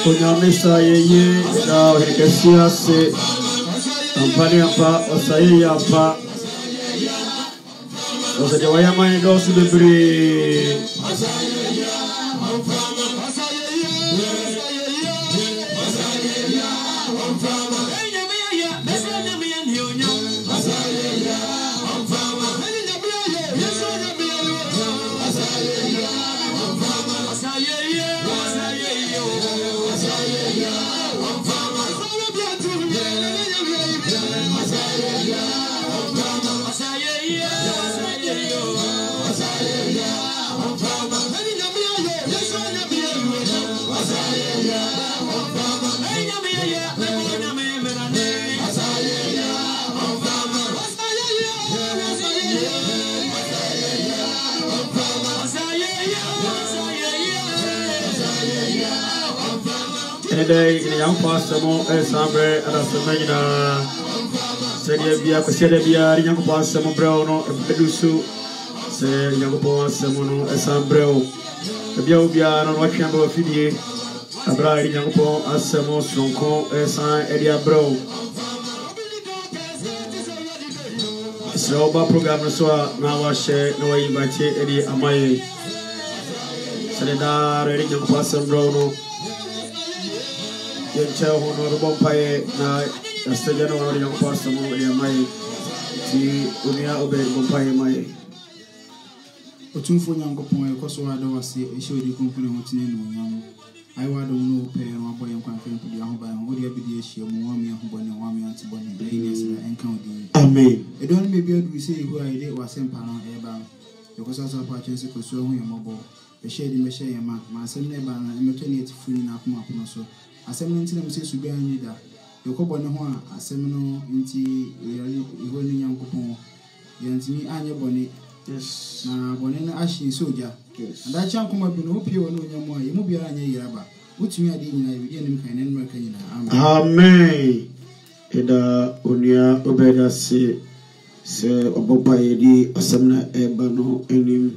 Onyamesa ye na hekesia se ampani apa osaye apa osaje wayama ndo su bebre in young pastor more as Sambre and as the Magina said, Bia, Cosedia, young pastor Brown, Pedusu, say young pastor as Sambreo, the Biobia, and what chamber of Fidi, a bride young po as Samo Stronco, as I Edia Bro. So, Bob program so now I share no invite Eddie Amaye. Selena, ready young pastor Brono. Yencha honorable Paye na Astagano or young pastor Mai T Unia Obey Bompaye Mai. Otumfo Nyankopon ekoso wado wase ehye odi kompone hotine no nyam. I wado no pay no boy nkwan kwan pudi ahoba ho odi abidi ehye mu wame ahobone wame antibone blindness na enka odi. Amen. E don me be adu say who I dey wasempa no eba. Ekoso so pa chense koso hu yemobo. Ehye di mehye yema ma asem na eba na emeto ne etifuni na akoma akono so. Asem no ntina mse suga anida. Yekobone ho a asem no nti iho ni Nyankopon. Yantimi anye bone. Yes. Na bone na ashi soja. Yes. And I can't come up with no pure no yamo. You move your yaba. What you are doing, I begin kind and work in. Amen. Eda Unia Obeda se Obopaye di Asamna Ebano enim.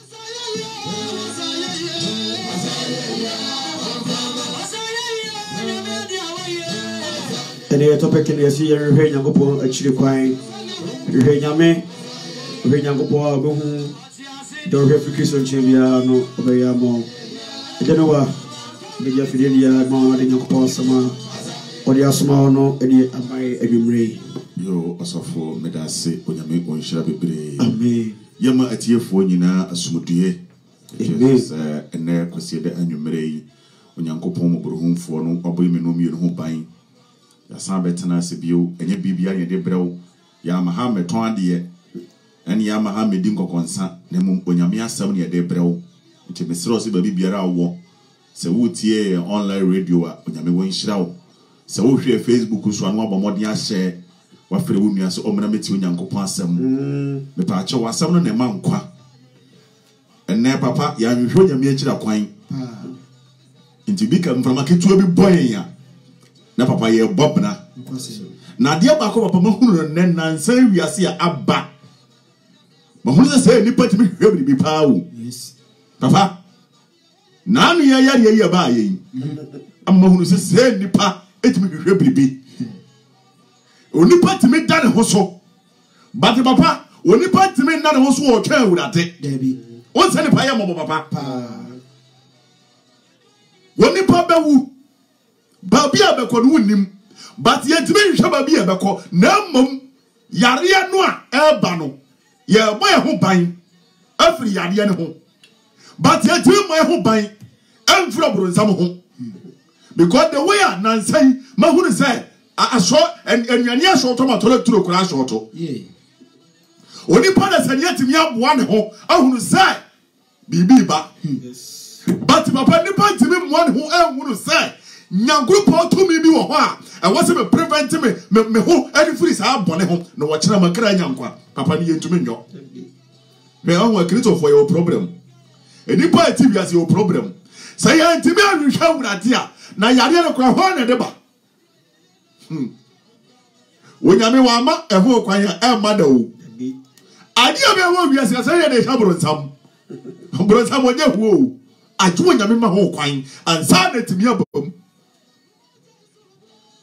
And the topic in the sea and Yangopo actually quite Renyame. Renyangopo Bohun, don't have to kiss on Chiviano, Obayamo. I don't know what the Jafidia, Mamma, the Yankopo Sama, or the Asma, no, any of my Edimray. Yo, also for Medase, when you make one shabby bray. Amen. Yama at your phone, you know, a smoothie. Amen. And there, consider and you may when Yankopo Brohum for no, or women no me who buying. Ya San Betana Sibu, and your BB and your debro, Yamaha, Tondi. And Yamaha made dingo consa, Nemum Onyamia 7 year day bro, which is Mr. Baby Biara war. So, would ye online radio when you win shroud. So, if you Facebook who's one more modia share, what for the women so omnamity when Yanko Passam. The patcher was some on a monk. And now, Papa, you show your major coin. Into become from a kid to every boy. Now, Papa, you're Bobna. Now, dear Bako, Papa, and then say we are see Abba. But who say nipa to me really be power? Yes. Papa. Nanu ya buying. I'm who say nipa it me really be. Onipa to me done hoso. But papa, onipa to me not hoso or care with that. Debbie. What's any paya mo papa? Onipa bewu. Babia beko no nim. But yet me shababia beko na mom yare no a eba no. Yeah, boy, who buying every yard home. But yet, you my who buying and trouble in some home. Because the way I nan say, my who say, I saw and your near short tomato to the crash auto. Yea. Only partners and yet me up one home, I who say, Bibiba. But Papa Nipa to me one who I would say, Nyangupo to me be one. And what's it preventing me who any freeze I bonnet home, no watching a macra yankwa. Papa need to me no. Me I want to for your problem. And if I TV as your problem. Say I to me I will show that here. Na yare kwa hona deba. When you me wama e ho kwan e mada o. Ade obi wo wi ase say dey shabro nsam. Bro nsam onye hu o. Ajo nya me ma ho kwan ansa na timi abam.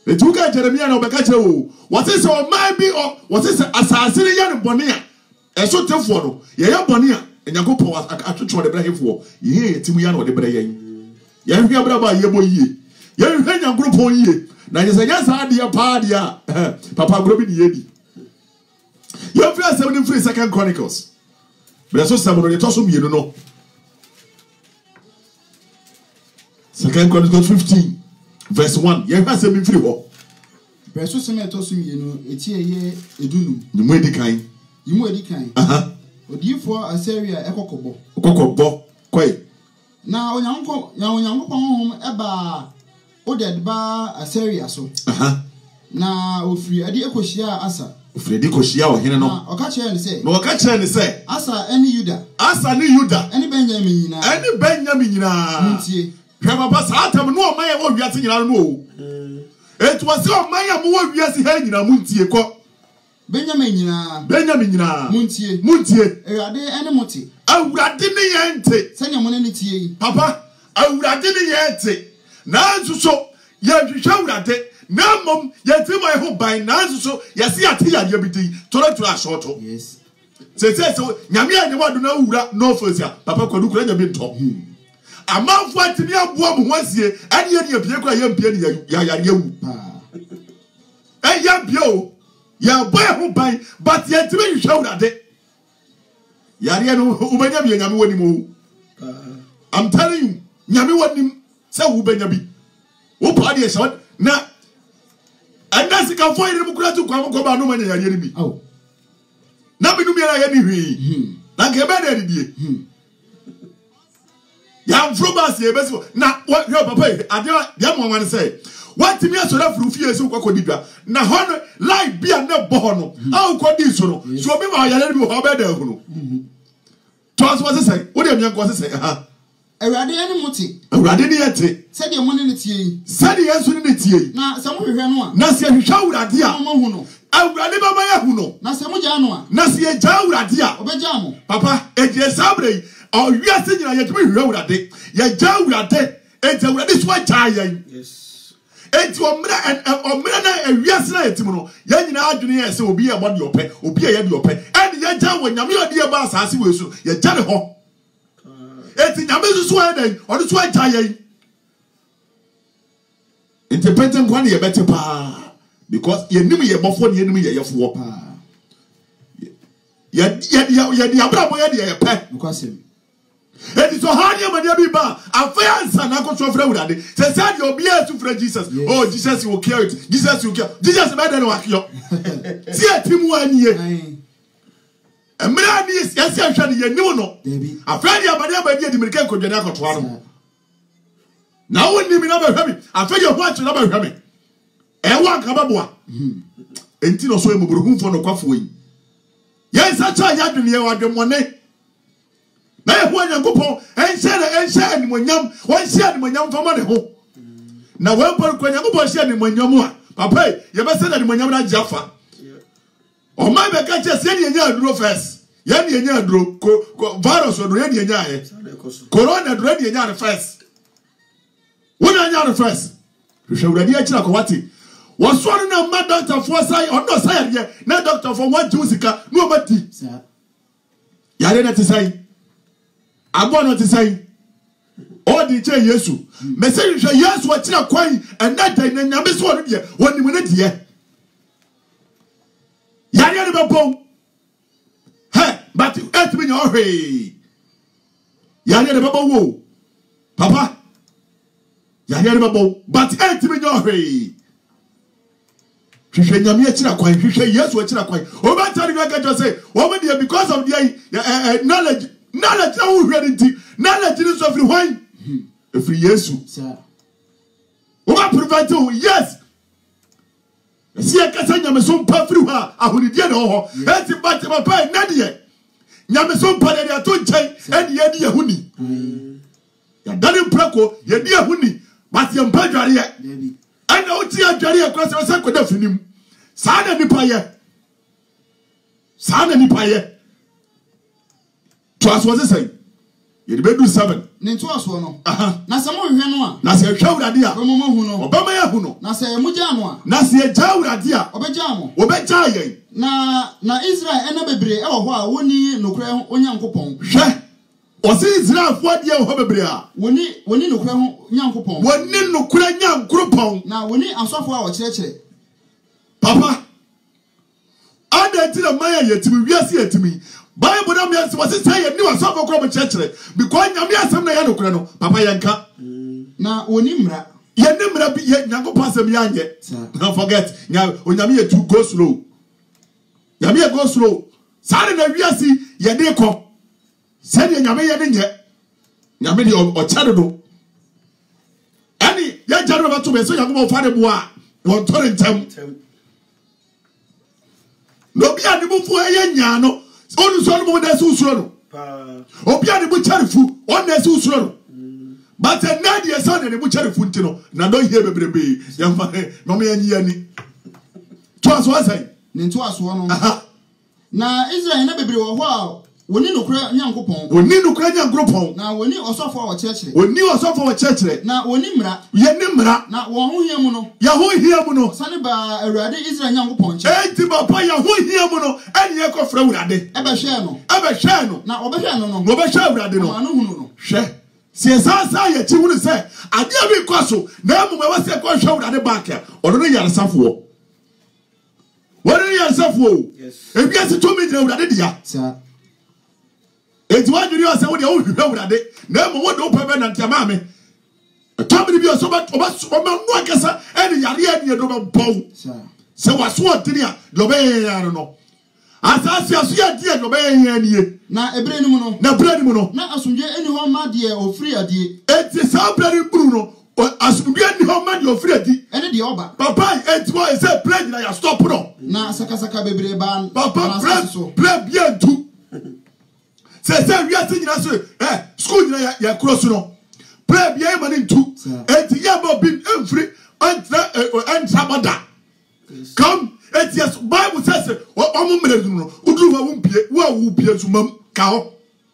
Etuka Jeremiah no beka kire wo. What is o man bi o what is asase ne ya ne bone a eso tefo no ye ya bone a Nyankopon atwetwe de brahefo ye yetimu ya no de bra yen. Ye hwe abra ba ye boyie. Ye hwe Nyankopon yie. Na ye se ya sa de pa de a papa gro bi de yedi. Ye hwe asem ne free 2 Chronicles. But so some no to so mienu no. 2 Chronicles 15 verse 1. Ye hwe asem ne free ho. Verse so me to so mienu eti eye edunum. Ni mu edikan. Yimu edikan. Odifo Assyria ekokobo. Okokobo kwai. Na onyankopon hom eba oded ba Assyria so. Na ofiri ade ekohia Asa. Ofiri ade ekohia ohene no. Na okache ne say. Na okache ne say. Asa eni Yuda. Asa ni Yuda. Eni Benjamin nyina. Eni Benjamin nyina. Muntie. Hwe baba sa atam no o man ya wo wiase nyina no o. Etu wase o man ya mo wo wiase ha nyina muntie ko. Benjamin nyina muntie Ewurade ene moti awurade ne yente senya mo ne tie yi papa awurade ne yente nanzu so ye hwehwe awurade na mom ye ti mo ho ban nanzu so ye se ate ya ye bidi toro ashoto yes se nyame anye wadu na wura no fosia papa kwadu kura nya bi nto amanfo atini aboa mo hoasie ane ye ne abie kura ye mpie ne ya yare awu ya bio ya boy ho ban but ye timi hwehwe awurade yare no ubenya bi nyame wani mo I'm telling you nyame wani se ubenya bi wo pa de shot na anda sika fo ire mu kura tu kwa mo ba no manya yare ni bi na binu mi na ye ni hwi na ke be na didie ya mfrobas ye besi na yo papa ade ya mo wan say what me so na frufie so kwakodi dwa na hono live bia na bo no a kwodi so no so be ma yare bi ho be da hu no to as was say wo de mian ko say ha awurade ene muti awurade ne yete se de mo ne tie yi se de yesu ne tie yi na se mo hwehwe no a na se hwehwe awurade a mo hu no awurade ba ma ya hu no na se mo ja no a na se ye ja awurade a obeja mo papa ejie sabre o wiase nyina ye tumi hwehwe awurade ye ja awurade enti awurade so ja yen yes enti omra na awiase na yetim no ya nyina adwene ye se obi ye body ope obi ye de ope eni ye ja wo nyame odi e ba asase we so ye ja ne ho enti nyame so e den odi so ja yen independent one ye better pa because ye nim ye bofo ne ye nim ye yefo pa ye di abrabo ye de ye pe nkwasem edi so hanya mania bi ba afansa na ko so fra wurade se say the obi asu fra Jesus oh Jesus will cure it Jesus will cure Jesus be dey work yo ti atimu anie emra ni yesi ahwa ne yenim no afradi abade edi mirika kodwane akotoa no na woni mi na ba hwa mi afradi ho achi na ba hwa mi e wa ka baboa enti no so emobruhumfo no kwafo yi yensa cha ya dwene ye wadwemone na ye ho Nyankopon enhyɛ ni monyam won hyɛ ni monyam fama ne ho na won por kwa Nyankopon hyɛ ni monyam a papa ye be sɛ ni monyam na jafa o ma be ka kyɛ sɛ ni nya aduro first ye ni nya aduro virus o do ye ni nya aye corona do ye nya first won nya the first hwehwɛ uradi akira ko wate wɔsɔre na ma doctor for sai ɔno sai ye na doctor for what do sika no obati yare na te sai agbo no te say o di che Yesu message hwe Yesu wa kira kwan enda dan na nyame so no de woni mu ne de yare ne bepon he but et me nyo hwe yare ne bepon wo papa yare ne bepon but et me nyo hwe hwe nyame akira kwan hwe Yesu akira kwan o ba tari ga ga say o me de because of the knowledge knowledge na wo hwere nti knowledge ni so free why free Yesu sir wo ba prevent you yes si e kasa nyame so mpa free ha ahonidie na ho eti but papa na de nyame so mpa de ato nchen eni ye de yahuni ya dani prako ye de yahuni but ye mpa dware ye ana o ti adware ye kwa se koda finim sa na nipa ye to as was say you be do 7 ne to aso no na se mo hwe no a na se hwe urade a mo hu no obama ya huno. Na se mugya no a. Na se gya awurade a. Obegya mo. Obegya yen. Na Israel ena bebre e wo ho a woni nokure onyankopɔn. Hwɛ. Ɔse Israel fo ade ho bebre a. Woni nokure ho nyankopɔn. Woni nokure nyankoropɔn. Na woni asɔfo a wɔkyerɛkyerɛ. Papa. Ada ti na maya yetimi wiase yetimi. Bible na me say say ye ni wasɔfo kro mo kyerɛkyerɛ. Because nyame asɛm na ya nokure no. Papa yenka. Na woni mra. Ye ni mra bi ye nyankopɔn asɛm ya nyɛ. Don't forget. Onyame ye to go slow. Nyame ye go slow. Sare na wiase ye de kɔ. Sɛdeɛ nyame yɛ ne nyɛ nyame deɛ ɔkyɛ do ɛne yɛgya no bɛto bɛ sɛ nyankopɔn fa ne boa a wɔntɔre ntɛm na obi a ne mufu ɛyɛ nyaa no ɔno nso ɔno mɔmɔda ɛsɛ wosuro no obi a ne mu kyɛre fu ɔno ɛsɛ wosuro no but ɛnɛ deɛ sɛ ɔne ne mu kyɛre fu nti no na dɔ hie bebrebee yɛmfa na ɔmo yɛnyi ani toa so asɛn ne ntoa soɔ no na Israel na bebre wɔ hɔ a woni nokura nyankopɔn woni nokura nyankoropɔn na woni osofo a wɔkyerɛkyerɛ woni osofo a wɔkyerɛkyerɛ na woni mra ye ni mra na wɔn ho hia mu no ya ho hia mu no sane ba awurade Israel nyankopɔn kyɛ enti papa ya ho hia mu no ɛne yɛ kɔfrɛ awurade ɛbɛhwɛ no na ɔbɛhwɛ no no ɔbɛhwɛ awurade no ano hunu no hwɛ sie sasa yɛ kyi hunu sɛ adeɛ bi kɔ so na mmom ɛwɔ sɛ kɔhwɛ awurade back a ɔno no yaresafoɔ wɔno no yaresafoɔ ebi asi to mi gyina awurade dia enti wadwiri ɔsɛ wo deɛ wohwehwɛ awurade na mmom wode wopɛ bɛ nantiama me tɔmene bi ɔsɛ ɔbɛma no akɛsa ɛne yareɛ neɛ do bɛbɔw sɛ waso ɔdene a deɛ ɔbɛyɛyɛ no asase aso yɛ adeɛ deɛ ɔbɛyɛyɛ nie na ebere ni mu no na ebere ni mu no na asomdwe eni hɔ ma deɛ ofiri adie enti saa ebere ni buru no asomdwe eni hɔ ma deɛ ofiri adi ɛne deɛ ɔba papa enti wɔ ɛsɛ play gyina yɛ stop no na sakasaka bebree ba papa play bia ntu sɛ wiase nyina so school nyina yɛ kuro so no play bia ma ne ntu enti yɛ ma bi emfiri entra mada come enti yes Bible says ɔmo mmerɛ no uduru wa wumpie wo a wupie sumam ka ho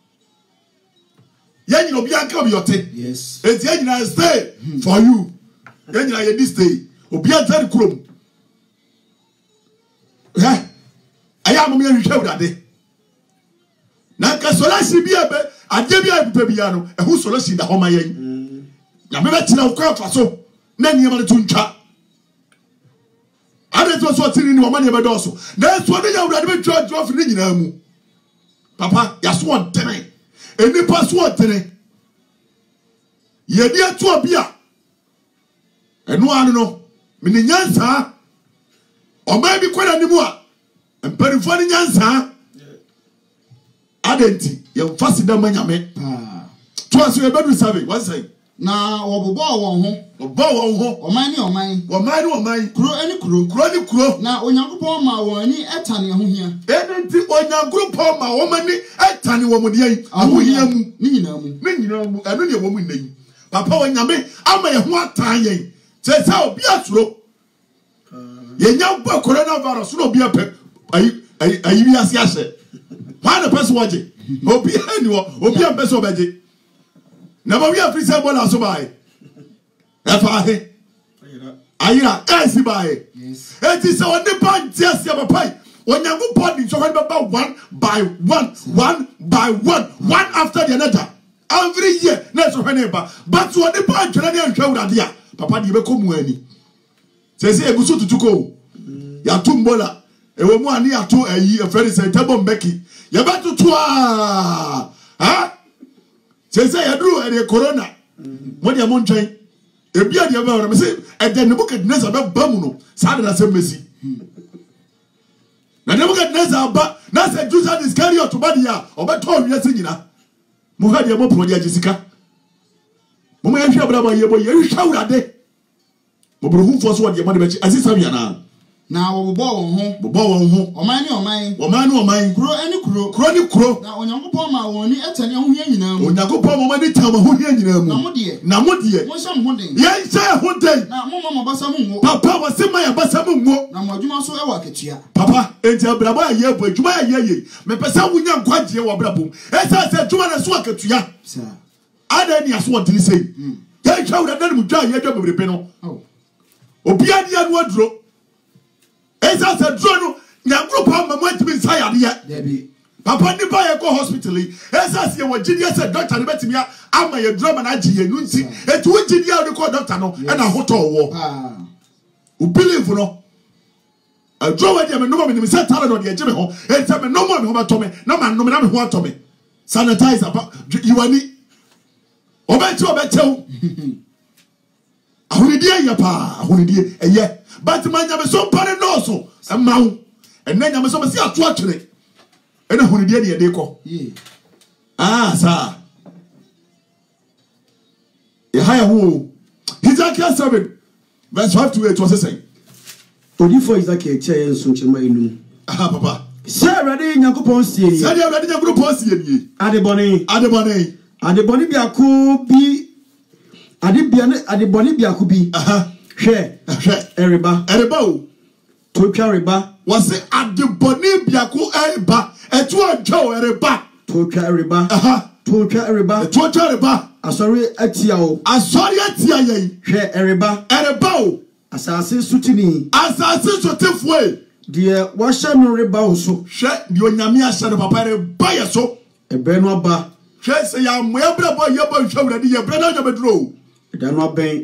yɛ nyina obi anka obi yote yes enti yɛ nyina stay for you yɛ nyina yɛ this day obi anta ne kurom ayɛ amom yɛ hwehwɛ awurade na ka solution bi abe ade bi abe bia no ehu solution da homa yen na me betina ukwa fa so na niyama ne tuntwa ade to so tiri ni woma ne be do so na so de ya wurade be twa twa fi ni nyina mu papa ya so ontene enipa so ontene ye dia to obia enu anu no me ni nyansa o ma bi kwada ni mu a emperifo ni nyansa adenti ye mfasi da manyame to aso ye bedu sabe what say na wobobɔ wɔn ho ɔman ni kuro ani kuro na onyankopɔn ma wɔn ani ɛtane ho hia ɛnti onyankopɔn ma wɔn ani ɛtane wɔn mu deɛ ahohia mu ne nyinaa mu ɛno ne wɔn mu nnan papa onyame ama ye ho atan yɛn sɛ obi asuro ye nyampa coronavirus no obi apɛ ayi wi ase ahye why the person watching obi anyo obi am person obeje na ba wi afri say bola so bai efa he ayira esi bai it is on the point yes ya papai onyango body so when baba one by one after the another every year na so when eba but on the point na dey nhwa urade a papa de be komu ani say eguso tutuko ya tumbola ewo mu ani ato ayi efere say tabo mbeki ye beto to say yadru e corona mo de mo ntwen ebi ade ba me say e de Nebukadnezar ba bamu no sa de na se mesi na Nebukadnezar ba na say Judas Iscariot ba dia obeto wi ase nyina mo ha de mo pro de agisika mo ma yehwe abra ba ye bo ye hwa urade mo bro hu fo so de mo de be asisa wi ana na wobobɔ wɔn ho ɔman kuro ani kuro na onyankopɔn ma wɔn ni ɛtane ho hia nyinaa mu onyankopɔn ma wɔn ni tam ho hia nyinaa mu na mo de mo hyɛ mo den yɛn hyɛ ho den na mo ma basa mo ngo papa wɔ se ma yɛ basa mo ngo na mo adwuma so ɛwɔ aketua papa enti abraba yɛ bo adwuma yɛ me pesa wonya nkwagie wɔ brabom ɛsɛ sɛ adwuma na so aketua ada ni aso wɔntene sei yɛn hwɛ wura dan mu dwa yɛ dwa bebrebe no Obia dia no aduro. Esa se duro no nyankro pa mama ntimi nsaya de. Papa ni ba ye go hospital. Esa se wo gidi se doctor ni betimi ama ye drama na agi ye nu nti. Etu wo gidi a wo ko doctor no e na hoto wo. O believe no. A draw with them, no me set talent on the Jimmy home, and tell me no more me to me, no man, no me want to me. Sanitizer, you are me. Obeto. I will dear your pa, I will dear, and yet, but my name is so paranoso, and mount, and then I'm so much watching it. And I will dear the deco. Ah, sir. A higher woo. He's a cancer servant. Verse 5 to 8 was the same. Odifo Isaac Eche nso nchema inu. Ah papa. Say ready Nyankopon sie ni. Say ready Nyankopon sie ni. Adeboni biako bi adeboni biako bi. Hwe. Ereba o. Totwa reba. Was adeboni biako ereba. Etu adwo ereba. Totwa ereba. Totwa ereba. Asori atia o. Ye. Hwe ereba. Ereba o. Asase sutini. Asase sotifwe. Die washa no reba oso. Hwe di onyame asha no papa reba ye so. Ebe no aba. Hwe se ya moyebra boy ye boy hwe di ye brada nya bedro. Eda no ben.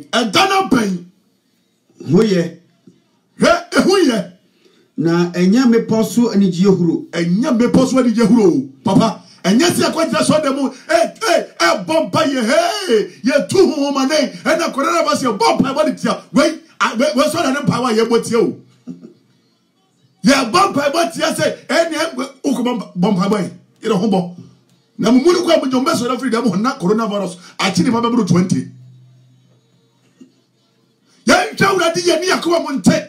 Hoye. Hwe ehuye. Na enya meposo anigye huro. Enya meposo anigye huro. Papa, enya se akwajira so dem bomba ye ye tu hu mane. Ena korana ba se bomba ba tia. We so na power ye botie o. Ye bomba botie say eni ukoma bomba boy. Ire hombo. Na mumuni kwa mjombe so na freedom na coronavirus. Achini pa be 20. Ye ntawra di ye ni yakwa monte.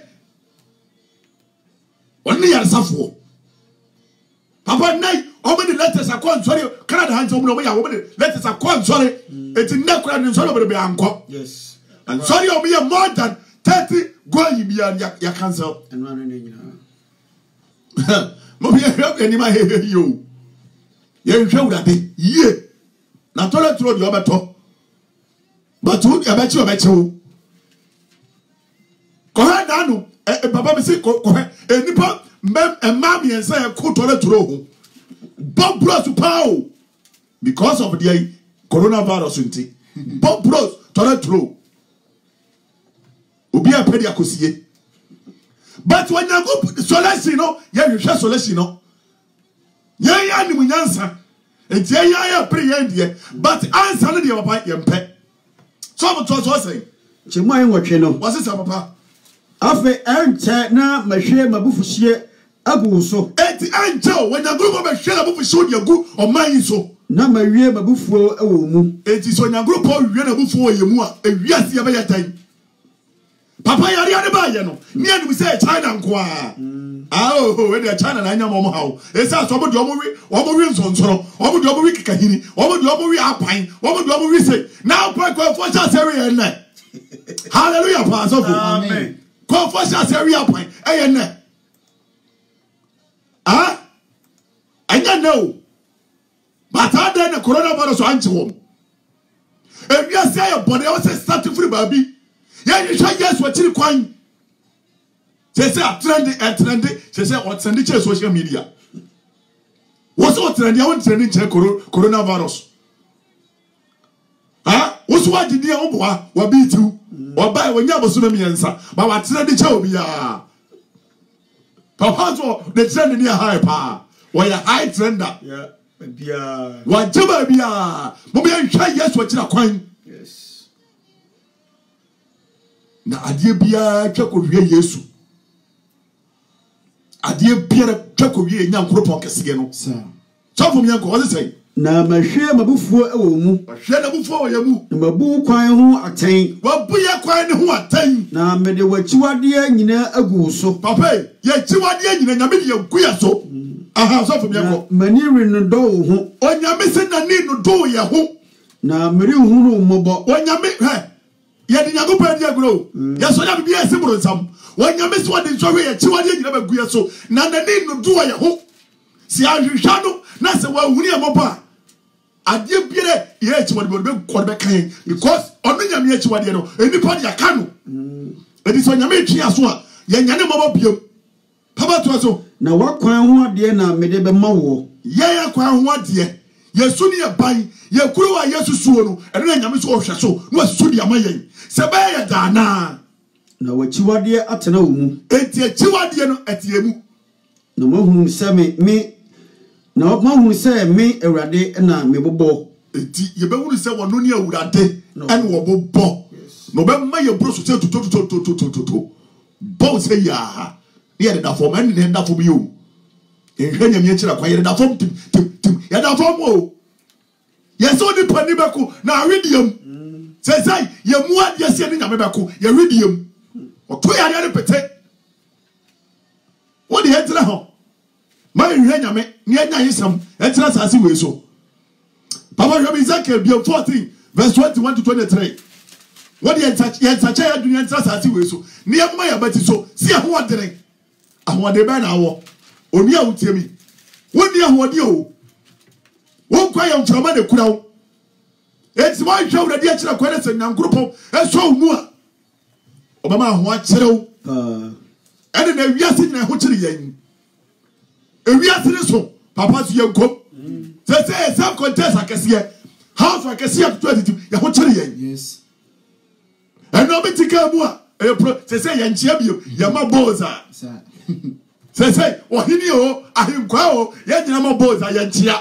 Oni yar safo. Papa nai how many letters are called sorry Canada hands on no ya letters are called sorry it's nekura ni sorry be anko. Yes. And sorry o me more than 30 go yibia ya cancel. Eno anu ne nyina. Mo be help any ma he yo. Ye hwe urade ye. Na toilet road yo beto. But who ya bechi o. Ko ha da no papa me say ko nipa mam yen say ko toilet road. Bob bros pow because of the coronavirus nti. Bob bros toilet road. Obi apedi akosie. But when you go solution no, you share solution no. Ya ni munyansa. Enti ya pre ye but answer no dey papa yempe. So mo to say. Chemo ayen wotwe no. Was it papa? Afe enche na mahwe mabufuhie agu so. Enti enche when you go mahwe mabufuhie dey agu o man so. Na mawie mabufuo ewo mu. Enti so nya group o wie na mabufuo ye mu a ewiase ye be yetan. Papa yari ade ba ye no. Me anu say China nko a. We dey China na anya mo hawo. Esa so mo de omo wi nsonsoro. Omo de omo wi kikahini. Omo de omo wi apan. Omo de omo wi say. Now pray for church area na. Hallelujah pastor. Amen. Ko for church area apan. E na. Anya no. But ada na coronavirus anchi wo. E wi ase ayo body o say start free baby. You try yes what you kwan. They say trendy. They say what trendy social media. What's what trendy? I want trending check coronavirus. What's what did you want? What be too? Or buy when you have a tsunami answer. But what trendy chow be Papa the trend near high power. Why a high trender? Yeah. What jabba be Mommy, I try yes what you kwan. Yes. Na adie bia twako wie Yesu adie bia twako wie nyankropon kese no sir so for me yanko what say na mahwe mabufuo ewo mu mahwe na bufuo ye mu na mabu kwan ho aten wabu ye kwan ne ho aten na mede wachiwade nyina agu so papa ye chiwade nyina nyame de yagu ya so so for me yanko mani ren do ho onyame se na ni no do ye ho na mere hunu mobo onyame ye di nyago pa dia gro ye so ya bibia ese bro nsam wanyame so de so ye chiwade nyina bagu ya so na nani no do ye ho si ahwehwa no na se wa huni e moba adie biere ye chiwade be ko be kan because ono nyame ye chiwade no enipa dia ka no Edi so nyame twi aso a ye nyane mabo biom papa to so na wakwan ho ade na mede be ma wo ye kwan ho ade yesu ne ye ban ye kuru wa yesu suo no eno na nyame so ohwe so no asu dia ma yen se ba ye dana na wachiwade atena wo mu enti achiwade no atie mu na mahunu se me na mahunu se me awurade na mebobɔ enti ye be hunu se wono ne awurade ene wo bobɔ no be ma ye bro so se to bo se ya ye da form ene ne da form yo ehwe nyame akira kwa ye da form tim ye da form o ye so ni pani beko na awediam say ye mu ade se ne nyame beko ye awediam o to ya ne pete what the head ho ma ehwe nyame ne anya yesam etira sase we so papa hwe Ezekiel 14 verse 21 to 23 what the such a dunia etira sase we so ne yema ya bati so si ho odere ahode be na wo oni a wutiemi woni ahode o won kwa ya mframa de kura wo eti wa hwa urade akira kwa na sanya nkropo eso mu a obama ho akire wo ene na wiase nyina ho kire yen ewiase ne so papa so yenkom say some contest akese house akese to 22 ya ho kire yen yes eno bitika mu a e pro say ya nchia bio ya maboza say ohini o ahinkwa o ya nyina maboza ya nchia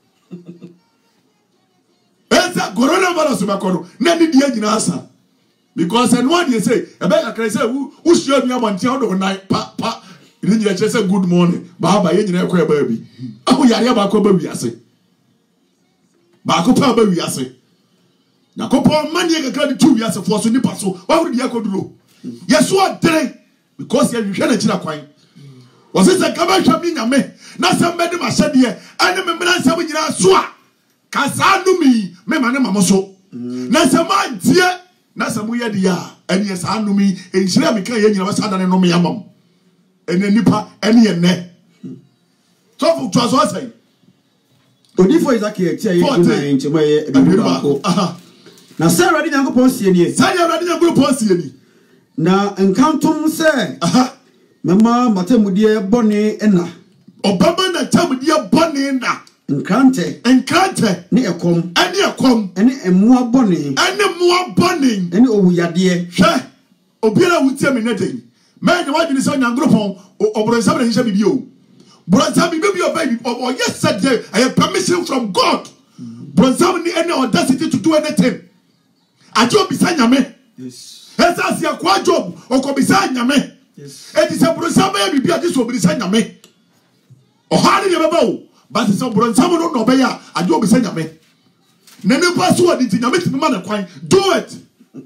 esa coronavirus makoro na ni die nyina asa because and one you say e be kakra say who show me abonti o do nine pa ni nyina che say good morning baba ye nyina ekwa ba bi aho yare ba ko ba wi ase ba ko pa ba wi ase na ko pa man ye kakra ni tu wi ase for so ni pa so wa wuri die ko duro yeso adere because ye hwe na kira kwan was it a kaba hwa mi nyame na sambe de ma hyede ene me mena nsam nyina so a kasanu mi me mane mamoso na sama die na samu ye dia ene ye sanu mi enhira mi kan ye nyina wasada ne no me yamam ene nipa ene ye ne so fu to aso asai odifo Ezekiel etia ye na enchema ye ebibako na Sarah de Nyankopon sie ni Sarah de Nyankopon sie ni na enkantom se mama matamudie bone ena obaba na tamudie bone na Enkrante ne ekom ene emua bone ene owuyade hwe obiara wutie me na den me de wadwini se Nyankopon obronsa bra hye bibio bronsa bibio baby or yes said there I have permission from God bronsa ni any audacity to do anything ajo bisa nyame yes esa sia kwa job okobisa nyame yes edi se bronsa ba bibia de so bisa nyame o hali ne baba o but so bronsa mo no be ya ajo bisa nyame ne ne password ti nyame ti ma na kwan do it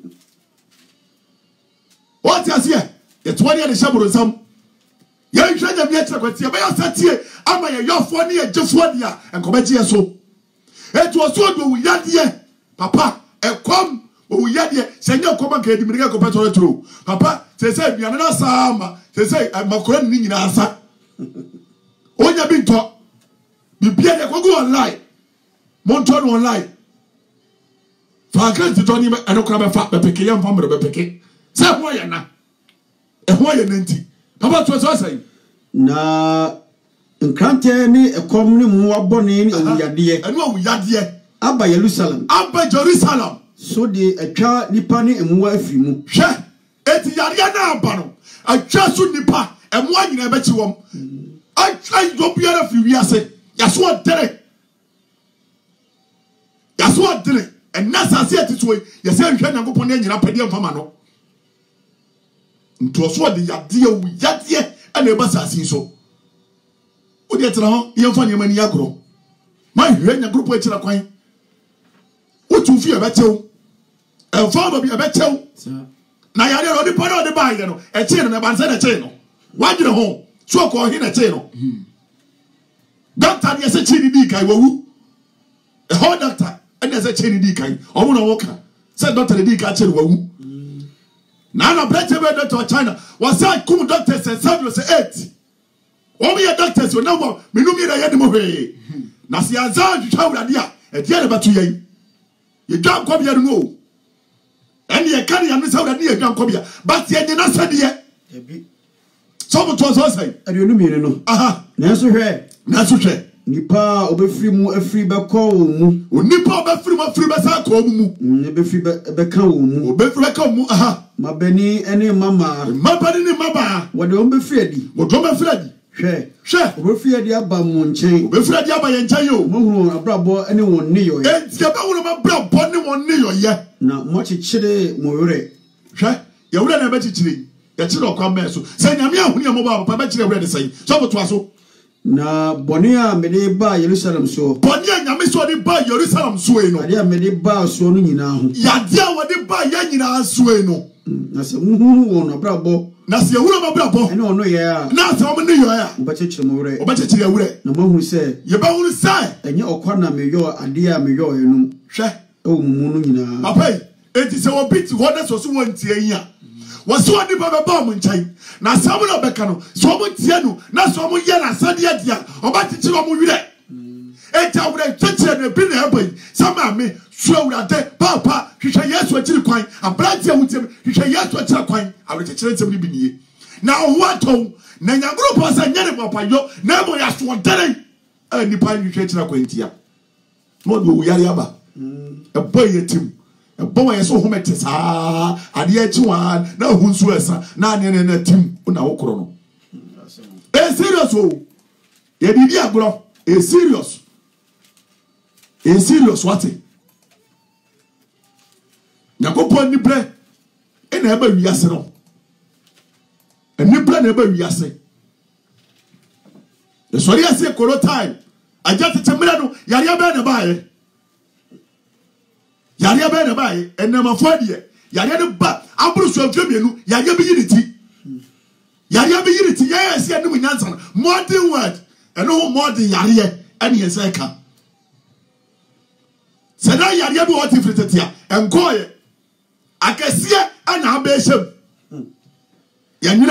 what you see it's one year the shabronsa ya hwa nyame ya kira kwatie be ya satie ama ya yofo ne ya jefo dia enkobeje so etu oso do wuyade papa ekom owuyade senya koma ka edimirika ko petro tro papa se aduane na sama se makora ni nyina asa onya bi nto bibia de ko go online monto no online fa kan ti toni enokora be fa be peke yam fa mre be peke se ho ya na e ho ya nanti papa to so sai na Enkrante ni ekom ni muwa bone ni owuyade enu owuyade aba Jerusalem so de atwa nipa ni emuwa afiri mu hwe eti yare na aba no atwa so nipa emuwa nyina ebe chi wom atwa do biara fi wiase yaso odere enasa ati so yase hwe Nyankopon ne nyina pade mfama no nto so de yade owuyade ana eba sase so odi etra ho ye mfa nyama ni agro ma hwe Nyankopon akira kwan wotu fi ebetew enfa ba bi ebetew na yare odi pa na odi ba ye no e che no na banse na che no wagire ho so ko hi na che no doctor de se che ni di kai wawu e ho doctor e se che ni di kai omo na woka se doctor de di kai che wawu na na brete be doctor China was say kum doctor se 7 se 8 omo ye doctors o na mo minumi na ye de mo hwe na se azan twawurade a e de na batu ye ye dwa kwa bia no ene ye carry and say that near Jancobia, but yet not said yet. Some to us say, I don't know. Aha, Nasu, Nipa obefiri mu afiri beko wo mu onipa obefiri mu afiri besa ko mu obefiri beka wo mu obefiri beka mu aha mabani ene mama mabani ni mama wode obefiri adi wode obefiri adi hwe obefiri adi aba mu nchen obefiri adi aba ye nchen yo mo huru abrabo ene won ne yo enti aba huru abrabo ne won ne yo ye na mo chichire mo yore hwe ye wure na ba chichire ye chire okwa meso se nyame ahunu ye mo ba papa ba chire wure de sai so boto aso na bonia mede ba Jerusalem so bonia nyame so de ba Jerusalem so e no ade mede ba so no nyina ho yade a wode ba ya nyina so e no na se muhuru won abrabo na se ehuru abrabo ene ono ye a na se o me ne yo ya obachechire mo wure obachechire wure na mahuru se ye ba huru sai enye okwa na me yo ade a me yo enum hwe e wo mumu no nyina papa enti se wo bit wo na so so won tie yi a wasi wadi baba ba mu nchai na samu na beka no so mu tie no na so mu ye na sade dia oba tichi no mu wire eta wure tichi na bi na eba sama me so awurade papa hwehwe Yesu akiri kwan abrante awutem hwehwe Yesu akiri kwan awure tichi ntem ni bi nie na ohu aton na nyagoro pa sa nyane papa yo na mo ya so dere nipa hwehwe akiri kwan tia no do yare aba boy yetim bon yes so humete sa ade achiwa na hunsu esa na ane na tim na wokro no serious o ye bibi agro serious what Yakopon ni bre ena eba wiase no eni bre na eba wiase the sorry ase koro time ajate temira no yare aba na baaye yare ba na bae enamafo de yare ne ba aburu so atwemienu yare bi yiriti yare bi yiriti yes ya ne munyansa modern word eno modern yare ene yesa ka sada yare bi what ifritetia enkoye akasie ana abeshem yanwene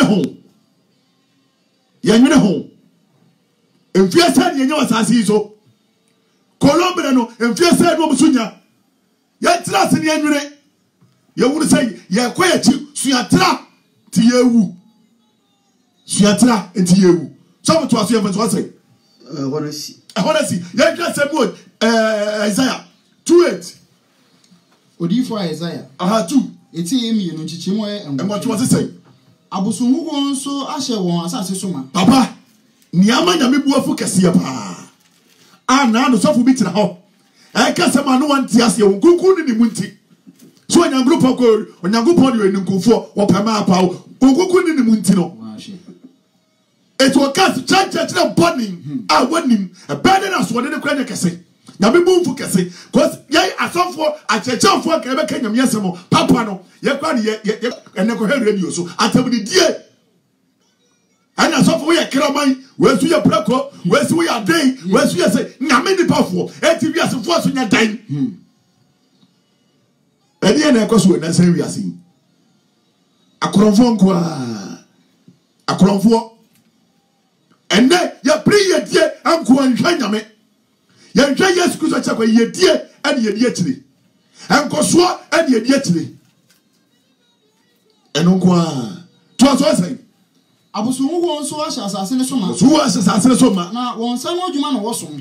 ho emfiasa ne nyawa sasi so kolombre no emfiasa no musunya ya tra se ne anwure ya wuru sai ya kwaya chi suatra ti yewu suatra enti yewu so to aso yewu so say honestly ya tra se mo Isaiah 2:8 odifo Isaiah 2 eti yemi no chichimo enwo to say abosunhugo nso ahye won asase so ma papa niama nyame buafu kese pa na no sofu bi tira ho kase ma no wanti ase wo kuku ni munti so onyankopon ko onyankopon de enunkofo wo pema apa wo kuku ni munti no eto kase church na burning wanim burden as wo de kwanya kese nyame bumfu kese cause yai asofo achechefo ka ebe kanyam yesemo papa no ye kwa ni ye eneko he radio so atabudi die ana asofo ye kraman we su ye prako we su ye den we su ye say nyame ni pafo eti wi asofo so nya dan edi na ekoso na san wi asin akoronfo enne ya priye die anko anhwa nyame ya nhwa Yesu Kristo chakwa ye die ene ye die chire enkoso ene ye die chire enonko to so say abosunhugo nso ahye asase ne so ma so asase ne so ma na wonsa no adwuma no wosom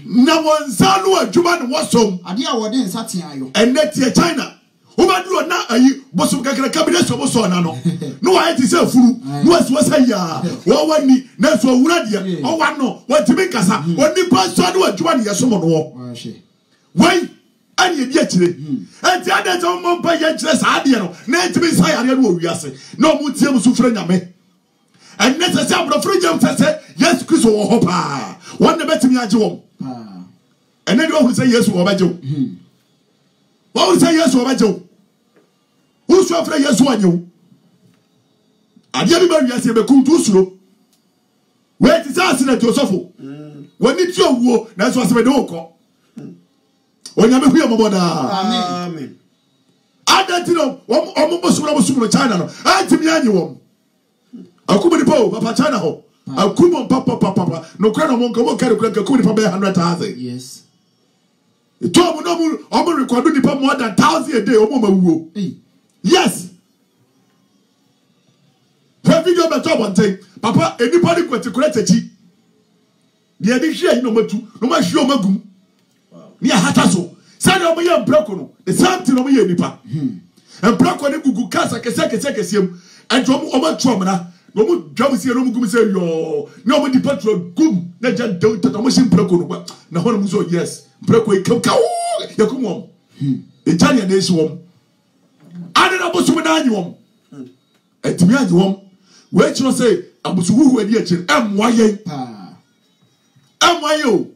ade a wode nsa te ayo enne tie China ubaduro na ayi bosom kakra kabine so boso na no no wa eti se furu no aso say ya wo wani na so wura de o wa no watimi kasa oni pa so de adwuma ne yeso mo no wo wai ani edi akire enti ade to mo pa ye kire sa ade no na entimi sa yare no wiase na o mu tie mu so fura nyame and necessary abro free jam say yes Kristo wo ho pa won na betimi age wo and then you say yes wo ba je wo wo say yes wo ba je who so afra yes wo anyo ade bi ba wiase be kuntu suro wait is asina Joseph woni ti owuo na so asebe de wo ko onyame hu yamoboda amen adatino omo bosumro China no antimi anye wo akumu ni po papa China ho akumu papa no kra no monka wo kare kra akumu ni pa 100,000 yes to omo no omo record ni pa more than 1,000 a day omo mawuo yes so beto bonten papa anybody kwatikura tachi de de hwe yi no matu no ma hwe o magum ni ahata so say no ye mbrako no the same thing no ye nipa mbrako ne gugu kasa kese and o ma tuom na no mu dwam sie no mu gum say yo no mu di petrol gum na ja do to mo shim mbrako no na ho no mu so yes mbrako e kam ka yakum wom Italian is wom ade na bosu na anyi wom etimi anyi wom we chiro say abusu huhu adi akir emwaye emwaye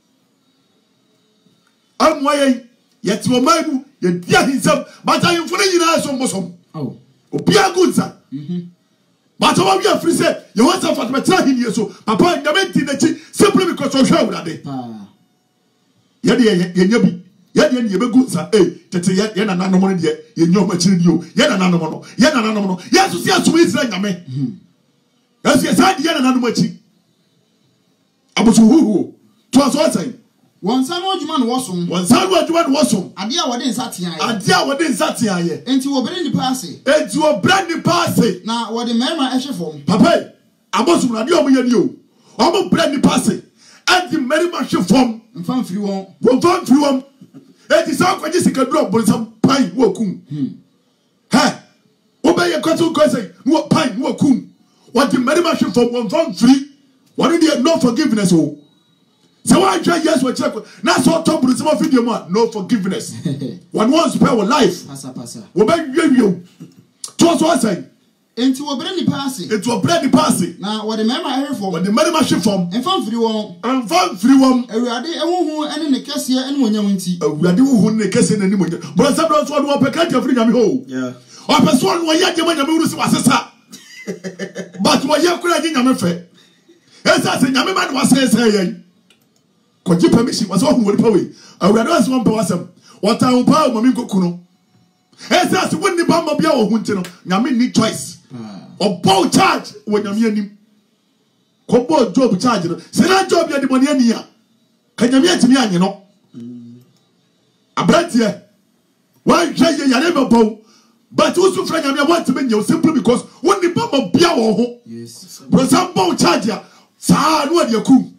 amwaye yeti o maibu ye dia hinsam bata yimfo ne nyina so mbosom obi agunza bata wa wi afri say ye want to fat betra hinie so papa nyamenti na chi simply because o hwa urade ye de ye nyabi ye de ye begunza tete ye na nanom no de ye nyoma chiri dio ye na nanom no ye so sia so Israel nyame ye so sa de ye na nanom achi abusu huhu to aso say Wansan wadwuma no wosom. Wansan wadwuma no wosom. Ade a wode nsatian ye. Ade a wode nsatian ye. Enti wo bre ni paase. Enti wo bre ni paase. Na wode merma ehwe fom. Papa, abosum na de omo ye ni o. Omo bre ni paase. Enti merma hwe fom. Mfam firi won. Wo fam firi won. Enti sa kwaji sika dro bonsam pan wo kum. Ha. Wo be ye kwato kwase wo pan wo kum. Wode merma hwe fom wo fam firi. Wode dey no forgiveness o. So why try yes we check na so top buru some video man no forgiveness one wants to pay our life pasa we be wiewio to so say enti wo bre ni paase na wo de mema ehwe fom wo de mema hwe fom enfam firi won awurade ehuhu ene ne kese ene wonyam nti awurade huhu ne kese ene wonyam bro say bro so do peka ka firi nyame ho o person wo ya nyame nyame uru si wasesa but wo ya kura nyame fe esa se nyame man wasesa yen Koji permission was all who power. I would ask one person. What I will power Mammy Kokuno. As that's when the Bamba Bia or Huntino, Yamin need twice. Or bow charge when Yamin Kobo job charge. Say that job ya the money near. Can you meet me, you know? A bright here. Why try you never bow? But also, Frank, I want to make you simply because when the Bamba Bia or yes, but some bow charge ya. Sa no dia kum.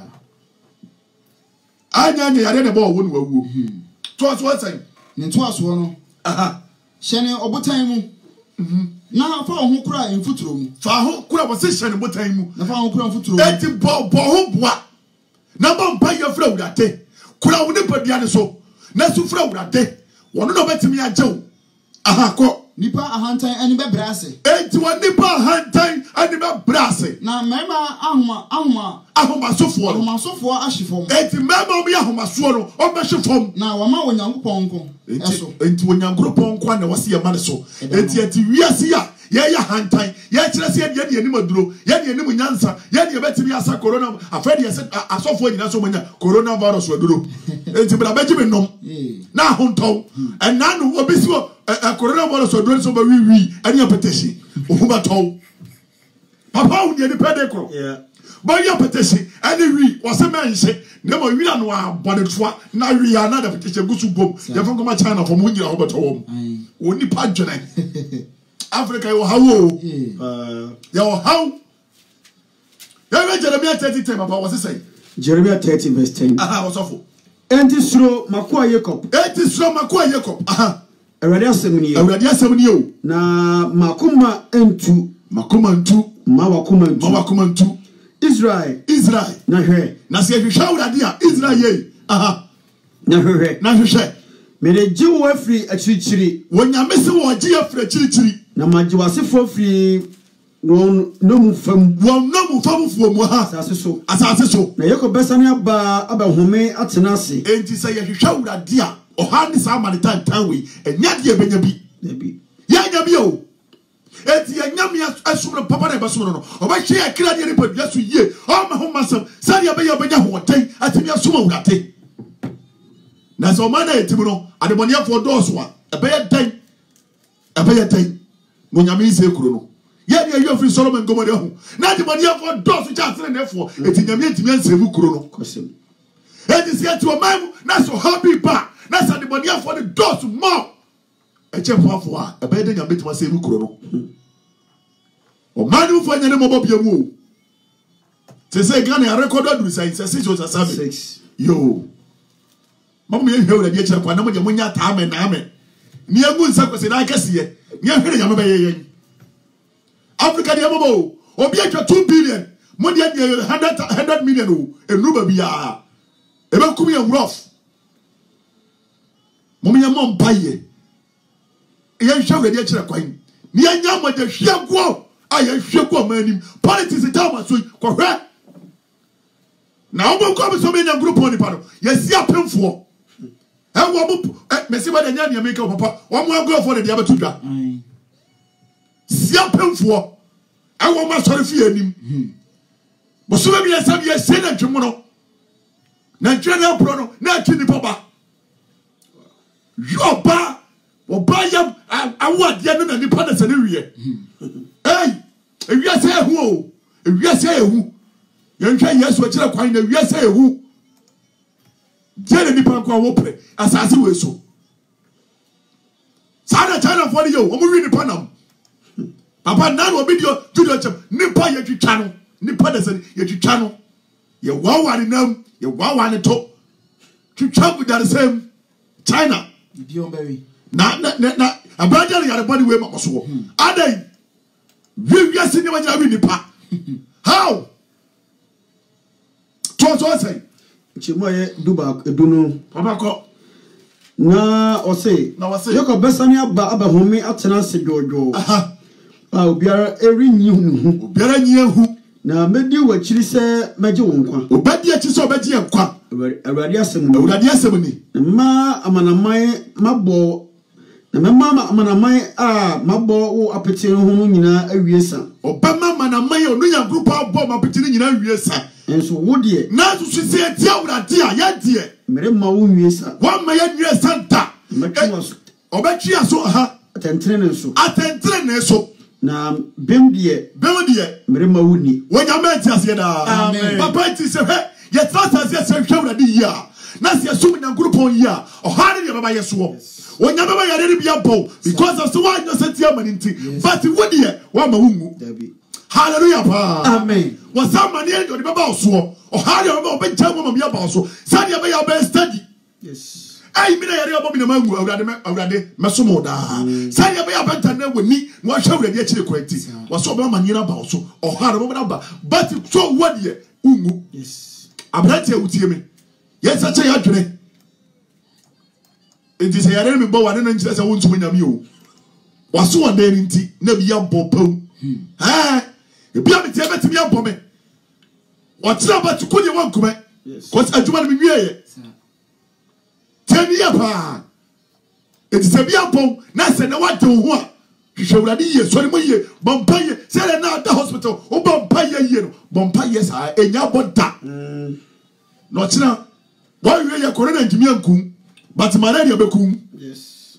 Anya yare ne ba wo no wawu. To aso asan. Ne to aso no. Aha. Hyene obotan mu. Na fa ho kura mfuturo mu. Fa ho kura wo se hyene botan mu. Na fa ho kura mfuturo mu. Eti bo ho boa. Na ba mpa ye fra wurade. Kura wo ne padua ne so. Na su fra wurade. Wono no betimi agyew. Aha ko. Nipa ahantan ani be brase. Enti wo nipa ahantan ani be brase. Na mema ahoma sofo ahyefom. Enti mema obi ahoma so no o be hyefom. Na wama wonyankopon nko. Enti wonyankopon nko na wase yema ne so. Enti wiase ya ye hantan ye kire se ye de anim aduro ye de anim nyansa ye de betimi asa corona afedi ye asofo nyina so manya coronavirus aduro. Enti bra beji me nom. Na honton na no obi si coronavirus aduro so ba wi ani apetesi ohuma ton. Papa wo de ni pede kro. But your petition, any was a man say, never we don't know body for now. We are not a petition. Go to boom. You're from China from when you're over to home. Only Pageant Africa, your how? Jeremiah 30 10 about what's it say? Jeremiah 30 verse 10. Aha, what's awful? And this row, Makua Jacob. It is from Makua Jacob. Aha. A radiation, a radiation. Na Makuma entu. Makuma entu. Mawakuma entu. Israel. Na hwe. Na se hwe awurade Israel ye. Aha. Na hwe. Na hwe. Me de jiwo afri achirichiri. Wonyame se wo ji afri achirichiri. Na majiwasefo afri no mu fam. Won no mu fam fo mu ha. Asase so. Na Jacob besane aba home atena ase. Enti se ye hwe awurade a oha ni sa amanitan tanwe. Enya de ebenya bi. Nabi. Ya nya bi o. Eti nyame asumro papa na basumro no obahwe akira de repadua so yie o ma ho masam sari abenya obenya hoten atimi asuma wurate na so mana etimi no adeboniafo dooso a ebeya dan no nyame ise kuro no ye de ayo firi Solomon gomode ho na adeboniafo dooso cha sene nefo eti nyame etimi ansemu kuro no kosem eti se eti o mamu na so happy ba na sa adeboniafo de dooso mo eche pafo a ebeya de nyame etimi ansemu kuro no O manu for any mobile biamu. They say Ghana recorded with science 6 yo. Mamma you hear the nature of Panamunya time and Amen. Near Moon Circus in Icassia, near Yamabe. Africa Yamabo, or be 2 billion, more than 100 million, and Rubabia. About Kumian rough. Mommy, mom, pay. You show the nature of coin. Near Yama, the Shagua. I should go, man. Politics is down, so correct. Now, I'm going to come to group on the panel. Yes, you are paying for. I want to see what the young make up. One more go for the other two. See, I'm paying for. I want my sorry for him. But so maybe I said, yes, say that tomorrow. Nigeria Prono, not in the papa. Your bar or buy them. I want the other independence area. Hey, if you say who, if you say who, you can yes, what you're quite if you say who. Jenny Panko open as I see so. Sada China for you, I'm reading Panam. Papa now will be your to the Nipa Yeti channel, Nipa Yeti channel. You wow in them, you wow on the top. To travel with that same China. Now, a brother had a body way, Maso. Are they? You just see what you Nipa. How? Say. Chimoye Duba Eduno. Papa na ose yoko besani aba homi atena se jojo obiara eri nyihu obiara nyihu na medi wachiri se meje wonkwa obadi achi se obeji enkwa awrade asem ni ma amanamai mabo na mema amanamai mabo wo apete ho no nyina awiesa obama amanamai onu ya group abo mapete nyina awiesa enso wo de na so se ati awrade a ya de mere ma wo nwiesa wa ma ya nwiesa nta obechi aso atentrene nso na bem de mere ma wo ni wonya ma ti ase da amen papa ti se he ye trata se se hwawrade yi a na se sum na group on yi a ohare de baba yeso wonya baba ya re bia bo because of so one just tia mani nti but wo de wa ma wungu hallelujah pa amen was somebody and the baba so ohare baba obeja mo ma ba so sani be ya be study yes ai mi na yare obo mi na mangu awrade mesomo da sani be ya benta na woni no hwawrade a kire kwanti was so be ma nyira ba so ohare baba na ba but so wo de ungu yes abrate utie me yes ache ya dwene enti se yare me bo wane na nkyere se wo ntumi nyame o waso wande ni nti na bi ya bopam ebia me tie betimi ya bome watira ba tukonye wankume ko adwuma me wieye tani ya pa enti se bia bom na se na wade ho a hwewrade ye sori mo ye bompaye se na da hospital o bompaye ye no bompaye sa enya boda no china wa wieye corona ntimi ankum but malaria bekum yes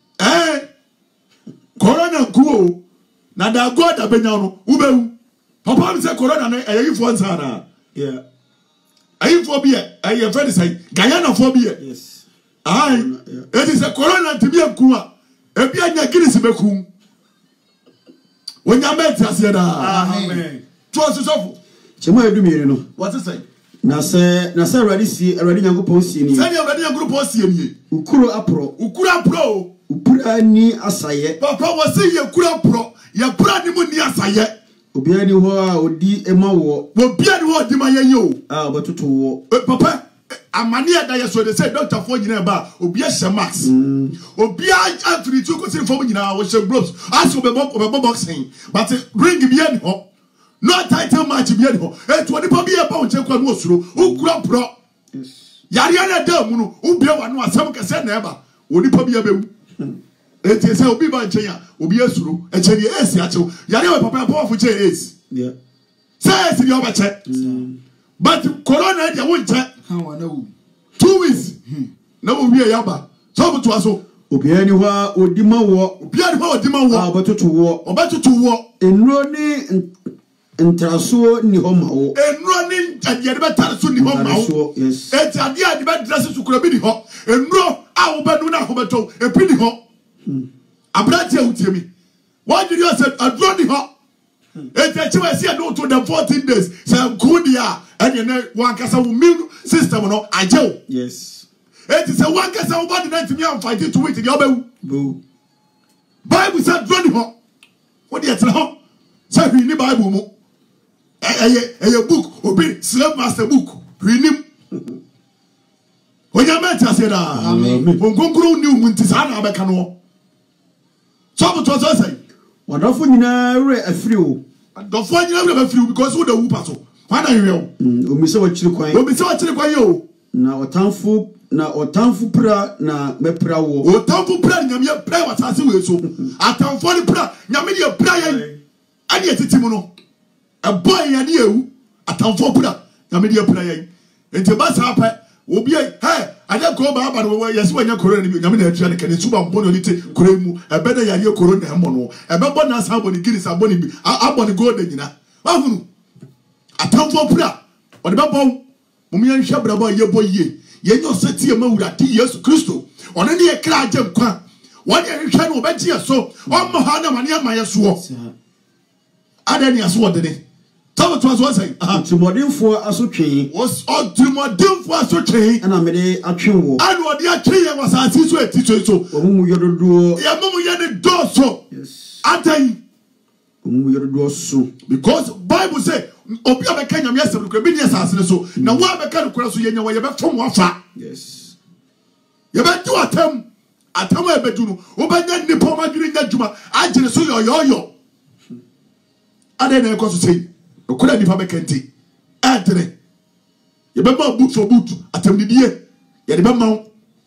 corona nkuo na da god abenya no ubewu papa mi say corona na ayifo nsana yeah ayifo bi ayi friend say Guyana fo bi yes it is a corona ntimi ankum a ebi anya girisi bekum wonya meti ase da amen to sofo chemo edumire no what is say na se awrade nyankopon sie ni say awrade nyankopon sie ni ukuro apro upura ni asaye papa wasi ye kura pro ye pura ni mu ni asaye obiara ni ho a odi ema wo obiara ni ho odi ma ye yo obototo wo papa amani ada ye so they say doctor for nyina ba obiara she max obiara afri tu ko sin fo nyina wo she gloves aso be boxing but ring bi ani ho no title match bi ani ho to ni pa bi e ba wo che kwa no osuro ukura pro yes yare na da mu no ubia wa no asem kese na eba oni pa bi e bewu eti se obi ba nchenya obi asuro echeri esi achew yare we papa powerful che esi yeah say esi bi oba che but corona dia won che kan wa na wu 2 weeks na wo wie yaba so butu aso obiara ni ho a odi ma wo obototo wo enro ni ntraso ni ho ma wo enro ni agere betar so ni ho ma wo yes eti ade ade be dress su kura bi ni ho enro a wo benu na ho beto epi ni ho abrati awutie mi wajiri o se adro ni ho Eti chiwe si no to them 14 days. Say good ya and you one kasa immune system no ajew. Yes. Eti say one kasa body na timi am fight to wait the obewu. Boo. Bible said drone ho. What dey tell ho? Say we ni Bible mu. A book obi slave master book. We nim. Onya meta say da. Amen. Onkonkuru ni umunti sa na abeka no. So to say Wonderful nyina afiri o. The phone you never feel because who the whoop at all. Why are you? Omisa wachiri kwan. Omisa wachiri kwan yo. Na otamfu pra na mepra wo. Otamfu pra nyame pra watase we so. Atamfo ni pra nyame de pra yan. Ade etitimu no. A boy ya de ewu. Atamfo pra nyame de pra yan. Enti ba sa pa obi hey aja ko ba no yes wanya corona ni nyame na atua ne kane suba mbo no lite koremu ebeda ya ye corona hemo no ebebo na sa boni giri sa boni bi aboni gold nyina ahunu atamfo pra ode bebo mum ye hwe brabo ye boye ye nyo setie mawurade Yesu Kristo one ne ye kra agem kwa won ye hwe no obegie so ommo ha na mane amaye so adani aso odene Tell to us what say. Timodinfo asotwe. Was on Timodinfo asotwe. Ana mede atwewo. And what the atwe was asiso etito so. Omumu yododo. Ya mumu ye ne do so. Yes. Adan. Omumu yododo so. Because Bible say obi abeka nyame asem ko bi ne asase so. Na wa abeka no kora so ye nya wa ye be fom wafa. Yes. Ye be do atam. Atam e be du no. Obanya nipa ma dwiri nya dwuma. Agire so yo. Adan na ekoso say. Okura nipa bekenti adre ye be ma boot for boot atamdidie ye de be ma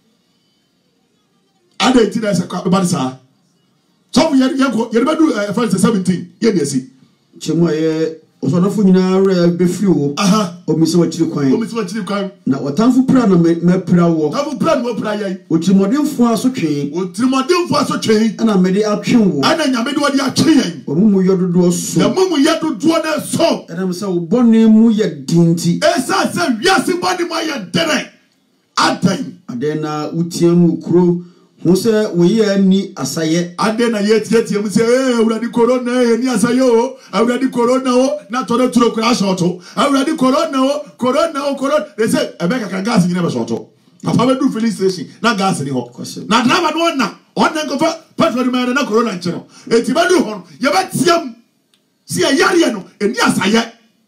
ada enti na se kwa be ba sa so ye be do First 17 ye dey see chemu aye osodofo nyina re be free wo omisi wachiri kwan na otamfo pra na mepra wo tafu pra no pra yan otimodinfo asotwe ana mede atwewo ana nyame de wodi atwe yan omumu yododo so na mumu yododo na so ana se ubone mu ye dinti esa se wiase body mu ye dere adan adena utiemu kuro ho se woye ani asaye adena ye tie mu se awurade corona ye ni asaye o awurade corona o na to turo kura shoto awurade corona o they say ebeka ka gas nyina be shoto papa be do filling station na gas ni ho na driver no na onna go fa petrol man na corona nchino eti ba do ho ye ba tiam si ayare no eni asaye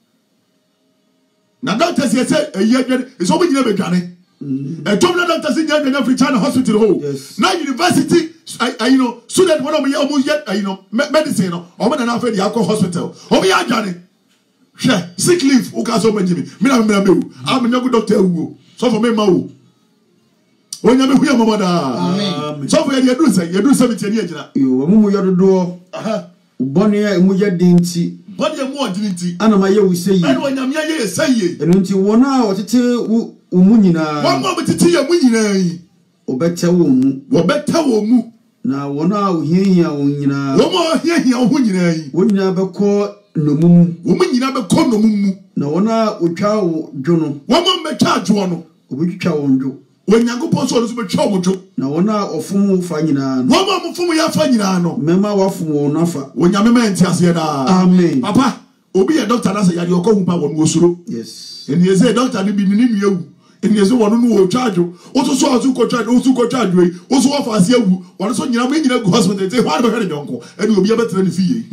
na doctor say eye dwene so mo nyina be dwane Tomla doctor say nyanya free China hospital ho. Yes. Now university student one of me almost yet medicine no. Omo na afedi akọ hospital. Omo ya adwane. Hwe sick leave o ka so manjimi. Me na mewu. Am nyago doctor ewu. So for me ma wo. Onya me hu ya mama da. Amen. So for ye do 70 ani agina. Yo omumu yododo. Ubone ya emu ye dinti. Body e mu odinti. Ana ma ye wuseyi. Ene onyam ye seye. Eno nti wona otete umu nyina Wamma betiti ye mu nyina yi. Obeta wo mu. Na wona ohiahia wo nyina. Wamma ohiahia wo nyina yi. Wo nyina beko nomumu. Wo mu nyina beko nomumu. Na wona otwa wo dwono. Wamma betwa adwo no. Obitwa wo ndwo. Onyankopon so no betwa wo dwo. Na wona ofumu fa nyina no. Wamma mufumu ya fa nyina no. Mema wafumu wo nafa. Onyame menti ase da. Amen. Papa, obi ye doctor na say yade okohu pa wonu osuro. Yes. Eni ye say doctor ni bi ni nuewu. Eni ye say wonu no wo charge. Oso ko charge we. Oso wa fa ase awu. Wonu so nyina mo nyina go hospital say hwa be hwe ne yonko. Eni obi abetra ne fiye.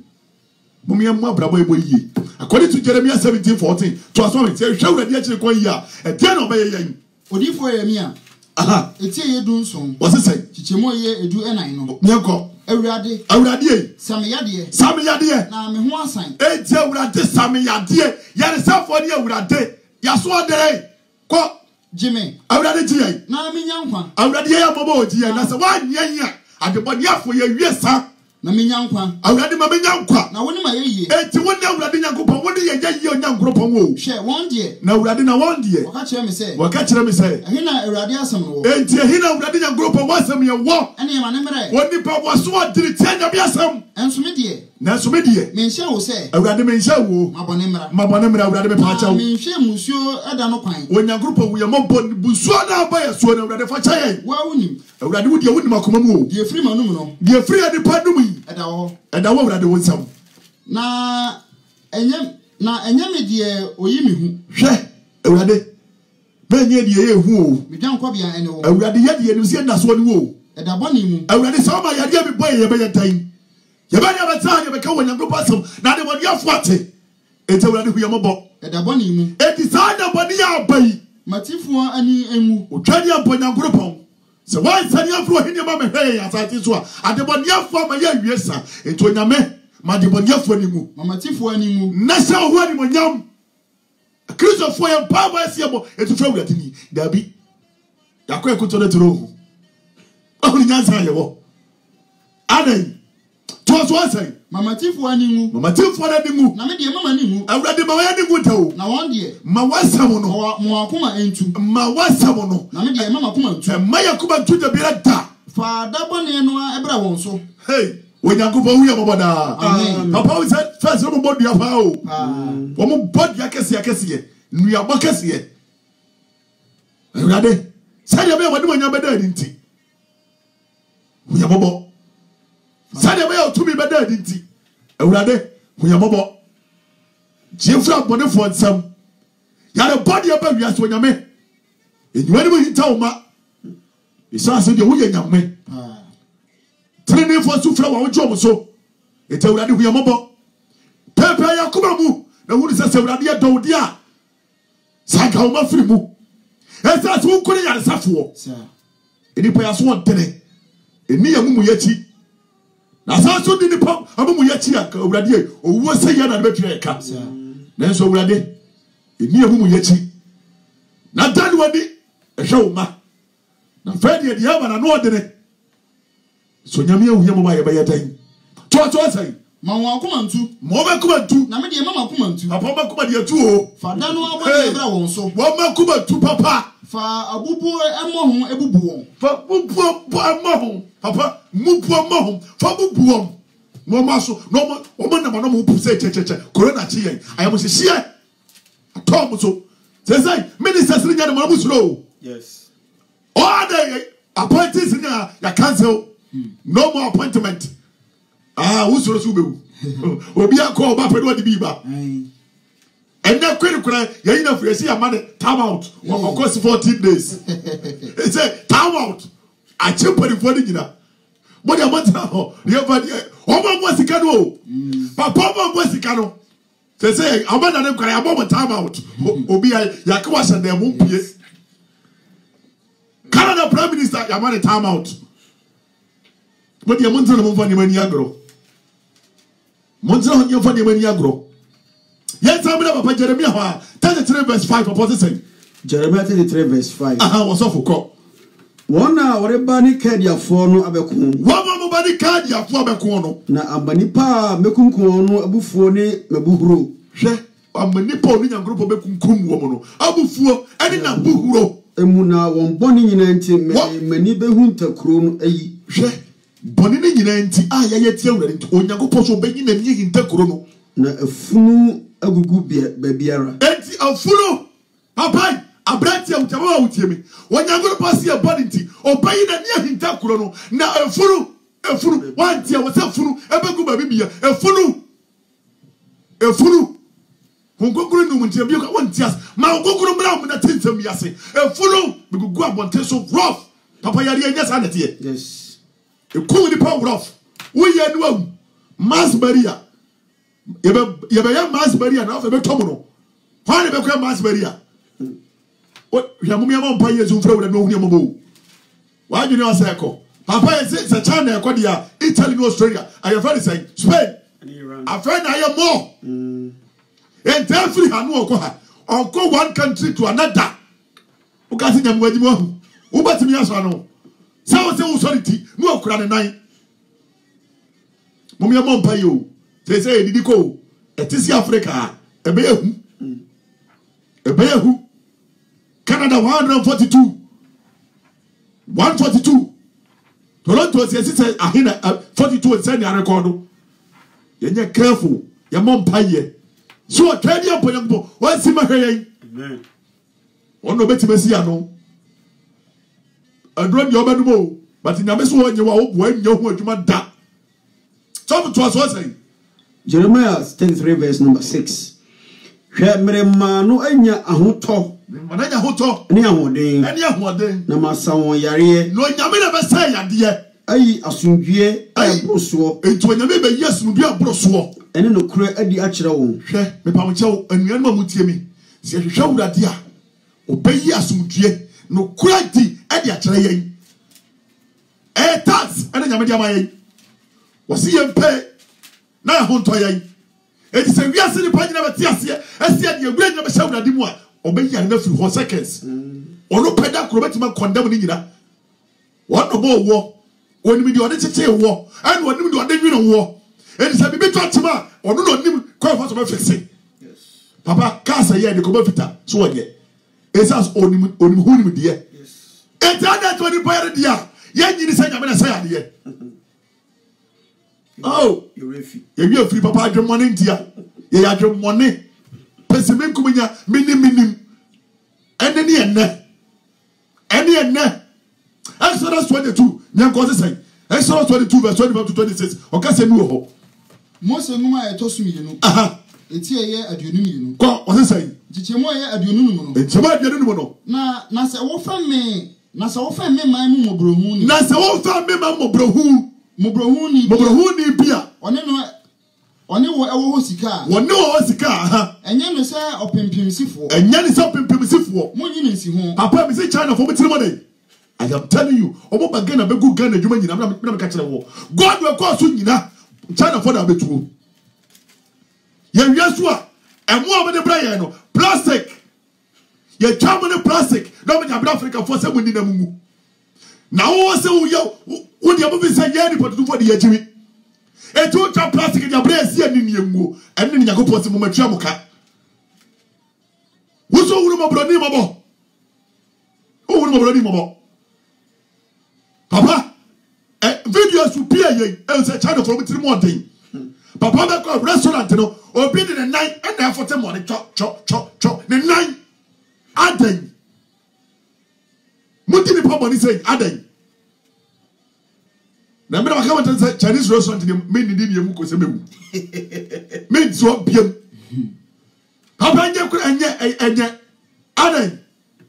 Mum ye mo abrabo ebo yiye. According to Jeremiah 17:14, to asome say hwa wurade a kire kon yi a, e dia na obaye yan. Odifo Yeremia. Aha. Eti ye dun son. Wose say? Chichemo ye edu enan no. Nyenko. Awurade e. Samiyade. Na me ho asan. Eti awurade samiyade. Yare safo ni awurade. Yaso adere. Ko Jime. Awurade tie. Na me nyankwa. Awurade ya bobo tie. Na se wa nyanya. Adebodiafo ye wiesa. Na me nyankwa. Awurade ma me nyankwa. Na woni ma ye yie. Eti woni awurade nyankopon woni ye yie onyankopon wo. Hwe won de. Na awurade na won de. Waka kire me se. Ehi na awurade asem no wo. Enti ehi na awurade nyankopon wasem ye wo. Ene ma ne mere. Woni pa waso adiri tie nya bi asem. Enso me de. Na so me de. Me nhye wo se. Awurade me nhye wo. Mabone mra awurade me pa cha wo. Me nhye musuo eda no kwan. Onyankopon wo ye mabon busuo na ba ye so na awurade fa cha ye. Wa wonim. Awurade wo de wonim akoma mu wo. De free manum no. De free ade pa dum yi. Eda wo awurade wo nsam. Na enyame de oyimi hu. Hwe ewurade benye de ye hu o. Me dwan kwa bia ene wo. Ewurade ye de ye nsi na so ni wo. Eda boni mu. Ewurade so ma yade bi boy ye be yentan. Ye ba ya beta ye be ka wonyan group asem na de bodi afuate. Ete ewurade hu ye mobo. Eda boni mu. Eti sa na bodi ya bai. Matifo ani emu. Otwade amponya group on. Se wa sani afro hini ma me hwe asati so a ade bodi afo ma ye wiesa. Eti onyame ma de bodi afo ni mu. Matifo ani mu. Na sha ho ani monyam. Kristo fo ye pa ba ese mo eti fo ewurade ni. Dabi. Yakọ ekoto ne tro. Ahun nyansa ye wo. Adan. To so asai. Mama tifu ani mu. Mama tifu ani mu. Na me de mama ni mu. Awurade ma wa ni mu tawo. Na won de. Ma wasam no. Mo akoma entu. Ma wasam no. Na me de mama akoma entu. Ma yakoma entu de bi da. Fa da bone no ebra won so. Hey, Onyankopon hu ye boboda. Amen. Papa we said first no bodu afa o. Wo mo bodu akese nua bokese. Awurade, sai ya be wadi wonya beda nti. Hu ye bobo. Sade be otumi be da dinti Ewurade huyamobo Jefra bonefo nsam ya de body aba wiase onyame enyuani mo hinta oma isa se de wo ye nyame trene fo sufra wa ojo so ete Ewurade huyamobo pepe yakuba mu na hu se Ewurade ye dawdi a saka o mafiri mu esa so kure ya safo eni pa yaso wontere eni ya mu yachi na saso di ni pam amu yachi aka Ewurade owo se ya na betwe ka na so Ewurade eni amu yachi na dani wadi ehwe uma na fedi de ya na no odene so nyame ehu ye mo ba ye ba yedan to sai ma won akoma ntu mo ba kuma ntu na me de mama akoma ntu papa ba kuma de tu o fa da no abode ebra won so wo ma kuma tu papa fa abubu emo ho ebubu won fa bubu emo ho papa mubu emo ho fa bubu won no ma so no ma o ma na ma no mo pu se checheche corona chi yen ayamo se hie atom so say ministers ni nya de mo musuro yes all the appointees ni ya cancel no more appointment usoro so bewu obi akọ ba pedo de biba ena kwere kura yayin na fresi ya man time out of course 14 days it say time out a chempori for the nyina mo de amata ho ye ba de o mo sika no papa mo sika no say amana ne kura ya mo time out obi ya kwa sha dem mpie Canada prime minister ya man time out mo de amanta no mo fa ni mani agro Monza on your funny when you grow. Yes, I'm Papa Jeremiah 33 verse 5 opposite. Jeremiah 33 verse 5. Was off for One hour, Bani Cadia for no Abacum. One body Cadia for Abacono. Na Ambanipa, Mecuncono, Abufone, Maburo. She, I'm a Nippon group of Becum woman. Abufu, and in a buhuro. Emuna, one bonny in anti, many behunta croon a she. Bonini nyinanti ya tie wure onyankopɔ so benyi na nyi hinta krono na afunu agugu babiara enti afunu papai abrati utama utie mi onyankopɔ se ebɔ nti obenyi na nyi hinta krono na afunu wanti a wose afunu ebegu babibia afunu hongogoro no muntie bi ka wanti as ma hongogoro mra mu na tensam yase afunu begugu abonte so rough papa yari enya sa na tie yes Cool the power of we are mass barrier. Yebe mass barrier now for Betomono. Why the mass barrier? What Yamumia Pay is from the Nomu? Why do you know Sako? Papa is a China, Kodia, Italy, Australia. I have already said Spain. A friend I am more. And therefore, I know or go one country to another. Who got in them where you want? Who but me as I know? Sao se authority no akura ne nan momia mompa yo say didi ko etisi Africa ebe ehu Canada 142 Toronto say ahina 42 say na record yenye careful ya mompa ye so trade up yambo wan si mahwe amen ono betimesi ya no adro de obenumo but nyame so onye wa wo anya hu adwuma da some to aso say Jeremiah 33 verse number 6. Hwɛ mmerema no anya ahotɔ. Mananya hoto. Ne ahoden. Eni ahoden. Na masa wɔn yare. No nyame na bɛsɛ yade. Ayi asundwie abrosoɔ. Etu nyame bɛ yasundwie abrosoɔ. Ɛne no kure adi akyerɛ wɔn. Hwɛ me pamkyɛw anuan ma mutie mi. Se hwehwɛ wurade a obeyi asundwie no kure di adi akyerɛ yɛn. Tax ene nyame di ama yɛn. Wɔsi yɛn pɛ na hontɔ yɛn. Eti se wiase ni pa nyina bɛte aseɛ. Aseɛ de ewura nyina bɛhyɛ wurade mu a obeyi ane na firi hɔ seconds. Ono pɛda kuro bɛtuma condemn ni nyina. Wɔn no bo wɔ. Onim di ɔde kyekye wɔ. Ɛna onim di ɔde nwene wɔ. Eti se bibi to atema ɔno no onim kɔ fa so bɛ fixe. Papa kasa yɛ de ko bɛ fita so wɔnyɛ. Esas onim hunim die. Eti ada to ni bayar dia. Yɛn nyini sɛ nyame na sɛ adeɛ. Oh, you free papa adwemmɔne ntia. Yɛ adwemmɔne. Pesime nkuminya minim. Ɛne ne enne. Exodus 22. Nyanko se say. Exodus 22 verse 25 to 26. Oka se nu ho. Mose nguma etosu miyenu. Aha. Eti eye aduonu miyenu. Ko o se say. Chichemu eye aduonu mu no. Chichemu aduonu mu no. Na se wo fa me man mu mobrohu ni. Na se wo fa me man mobrohu ni bia. One wo ewo ho sika. Wone wo sika aha. Enye no se opempemsifo. Munyi ni nsi ho. Papa me say China for me tiri money. I am telling you, omo ba Ghana be go Ghana dwuma nyina na me ka kire wo. God will call so nyina. China for da betuo. Ye wiaso a emo a me de bra ye no plastic. Ye twa mo ne plastic. Na me nyabra Africa for se munni na mumu. Na wo se wo ye wo de abo bi se ye ni potutu for de ye jimi. Etu twa plastic de abra esi ani ni emu. Ene ni Yakobɔ se mo matua muka. Wo so wuru mo broni mo bo. Papa, videos will be a China for me more day. Papa, that go restaurant, no, or be in the night and there for the morning. Chop. The night, Aden. Mutini Papa is saying, Aden. Now, I come and say Chinese restaurant in the main in the Muko Semu. Made so bien. Papa, and yet, Aden.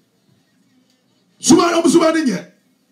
Suman.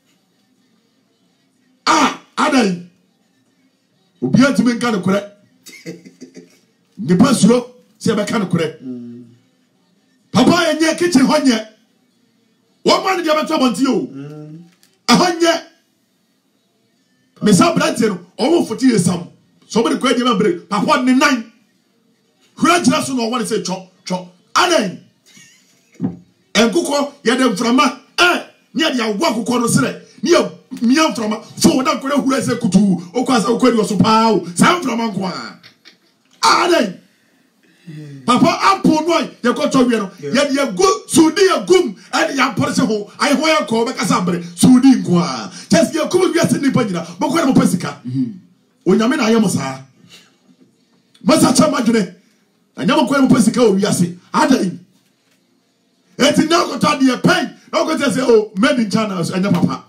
Adan obia ti men kan kure ni pasuro se be kan kure papa enye kitchen honye wo man dia beto bonti o ahonye me sa brante no o wo foti esam so be kwa dia ma break papa ni 9 hura jira so no wo say cho adan enkuko ye de mframa ni dia wo akukọ no sere ni miam from so that kore hura se kutu okwasa okwedi oso paa sam from anko a papa ampo no ye ko to wie no ye go sudi ye gum and ya porse ho ai ho ye ko be kasa bre sudi nko a just ye kum wie se ni panyina bo ko na mo pasika onyame na aye mo saa masa chama dwene anyama ko mo pasika o wiase adan eti na ko to de pen na ko say oh made in China anya papa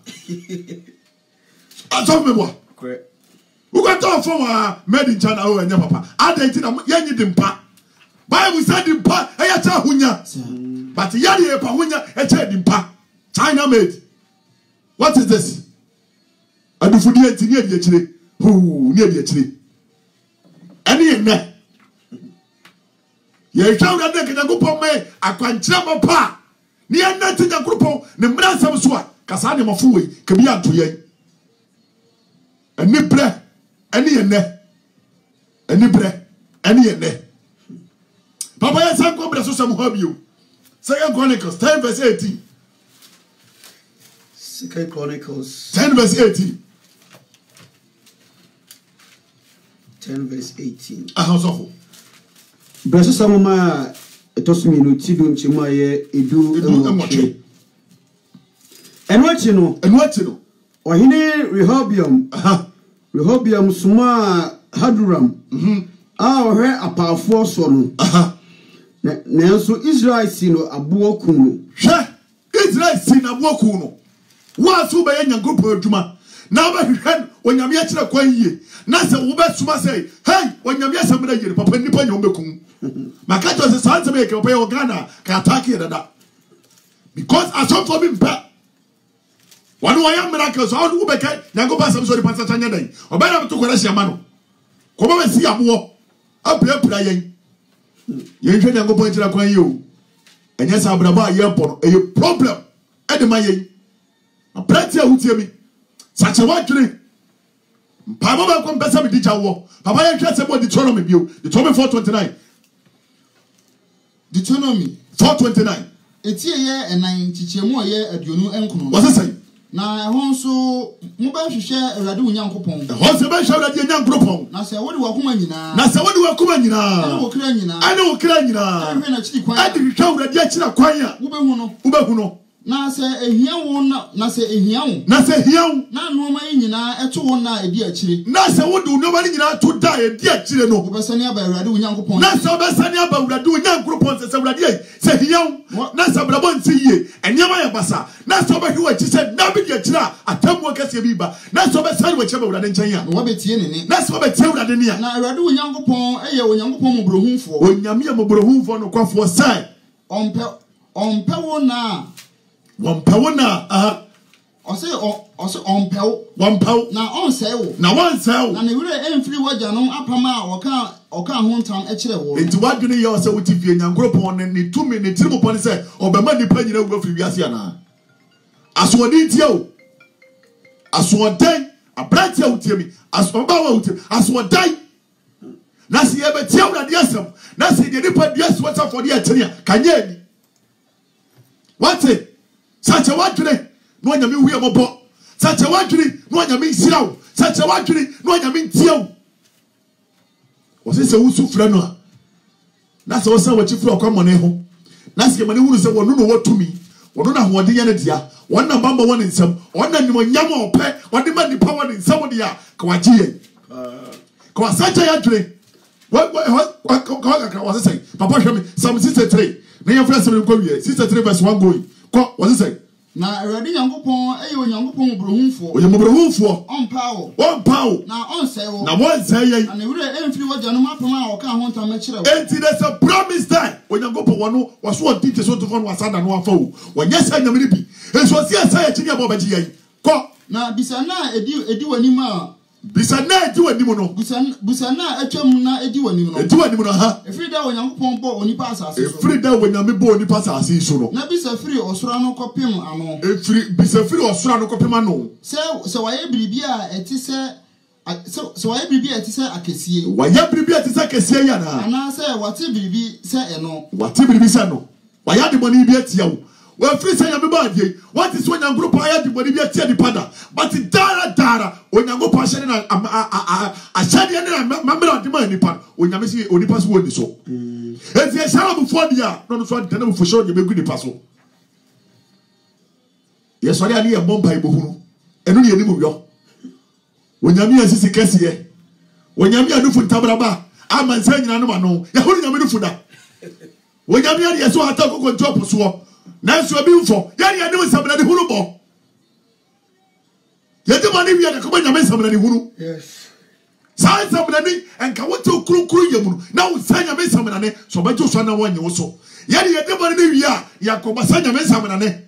aso me boa correct who got off from made in China oh anya papa adan ti na yenyi dimpa Bible said dimpa e ya cha hunya but yadi e pa hunya e cha dimpa China made. What is this? Adufudi enti ni edi akire hu ni edi akire eni enne ye twa da de Nyankopɔn me akwankyerɛ mo pa ni enne ti Nyankopɔn ne mmra nsɛm so a kasa ne mafo wei ka bi ato yɛn eni bre eni enne eni bre eni enne papa ya san ko bre so sam ho bio 2 Chronicles 10 verse 18 2 Chronicles 10 verse 18 10 verse 18 ahosofo Braso samoma etosumi no tidu nchima ye edu enwoche enwoche no ohine Rehoboam suma Haduram ohwe apafo so no nanso Israel si no aboku no hwe Israel si na aboku no wa so be Nyankopɔn adwuma na ba hwehwe onyame akira kwan yie na se wo be suma say hey onyame asem na yie papa nipa nyom bekum maka to se sanse be ke papa yo Ghana ka attack ye dada because asom for me mpa wanu waya miracles all wo be kai nyango ba asem so di pastor tanya dan obana to kwara hia ma no ko ba si amo apra yen yen hwe nyango point ra kwan yie o enye sa abraba ye pon e problem e de ma yen aprantia wutie mi sache wadwene papa ba ko mpesa mi dicha wo papa ye hwe se bo Deuteronomy bio Deuteronomy 4:29 Deuteronomy 4:29 etie ye enan chichemu ye aduonu enkono what's say na ho nso mo ba hwehwe Awurade Onyankopɔn ho se ba hwehwe Awurade Onyankopɔn na se wode wakoma nyina na se wode wakoma nyina ana wokra nyina ana wokra nyina hwe na chiri kwan ade hwehwe Awurade akira kwan a wobehu no na se ehia wo na se ehia wo na se ehia wo na noma yi nyina eto wo na edi akire na se wode noma yi nyina to da edi akire no wobesani aba Awurade Onyankopɔn na se wobesani aba Awurade Onyankopɔn se Awurade se ehia wo na se brabo nti yie enyama ya basa na se obehwe wachi se na bi di akire atamu kase bi ba na se obesani wachi aba Awurade nkyɛn ya no wobetie ne ne na se obetie Awurade ne ya na Awurade Onyankopɔn eye Onyankopɔn mobrohumfo onyame ya mobrohumfo no kwafo sai ompe wo na wampawo na ose ompewo wampawo na onsɛ wo na wansɛ na ne wure emfiri wagya no apama a ɔka ho ntam ɛkyerɛ wo enti wadwene yɛ ɔsɛ wotifie Nyankopɔn ne tumi ne tiri mu pɔne sɛ ɔbɛma nipa nyina wu afiri wiase ana asoɔden tie o asoɔden abrantia wotie mi asoɔba wotie asoɔden na se yɛbɛtie Awurade asɛm na se de nipa dua so wata fɔde atene a kanyɛ ani wate sache wadwene no anyame hu ye mobɔ sache wadwene no anyame nsiraw sache wadwene no anyame ntiaw wose se wusu fra no a na se wosa wachi fra kwamone ho na se mane hu se wono no watumi wono na hoɔden ya ne dia wonna bamba wona nsam wonna nimo nyama opɛ wode ma nipa wona nsam dia ka wagye ye ka wasache yadwene wase say papa hwɛ me Psalm 63 na yɛfra sɛ ko wie 63 verse 1 going ko wase say na Awurade Nyankopɔn eye Onyankopɔn mobrohumfo oye mobrohumfo ompawo na onsɛ wo na wonsɛ ye na ne wure emfiri wagya no apama a ɔka ho ntam ɛkyerɛ wo enti there's a promise time Onyankopɔn wono waso odi te so to fon wasada no afa wo wonyɛ sɛ nyame ne bi enso si asa ya kyini aba bagye ye ko na bisa na edi wanim a bisa na edi wanim no bisa na atwam na edi wanim no edi wanim no ha efiri da Onyankopɔn bɔ onipa asase so efiri da Onyame bɔ onipa asase so no na bisa firi osoro no kɔpem ano efiri bisa firi osoro no kɔpem ano sɛ wayɛ biribi a ɛte sɛ wayɛ biribi a ɛte sɛ akesie wayɛ biribi a ɛte sɛ akesie ya na ana sɛ wate biribi sɛ ɛno wate biribi sɛ no wayɛ de bɔne bi atia wo wafiri sɛ nyame ba adie wate sɛ Onyankopɔn ayɛ de bɔne bi atia nipada but dara Onyankopɔn ahyɛ ne na ahyɛdeɛ ne na mammerɛ ade ma nipa onyame sɛ onipa so wɔni so enti ɛhyɛ abufoɔ deɛ a no so adane bufohyɛ ɔde bɛgu nipa so yɛsɔre ade yɛ bɔ mpa ibohunu ɛno ne yɛnim wɔ onyame asisi kɛseɛ onyame anufu ntabraba ama nsa nyina no ma no yɛhoro nyame nufu da onyame ade yɛ so hata kokɔ ntɔpo soɔ nanso abi mfɔ yɛne yɛne nsɛmna ne hunu bɔ yɛde ma ne wie de kɔbɔ nyame nsɛmna ne hunu saa nsɛmna ne ɛnka wote kurukuru yɛ mu no na wo sa nyame nsɛmna ne so bɛgye so na wɔnyɛ wo so yɛne yɛde ma ne wie a yɛkɔbɔ sa nyame nsɛmna ne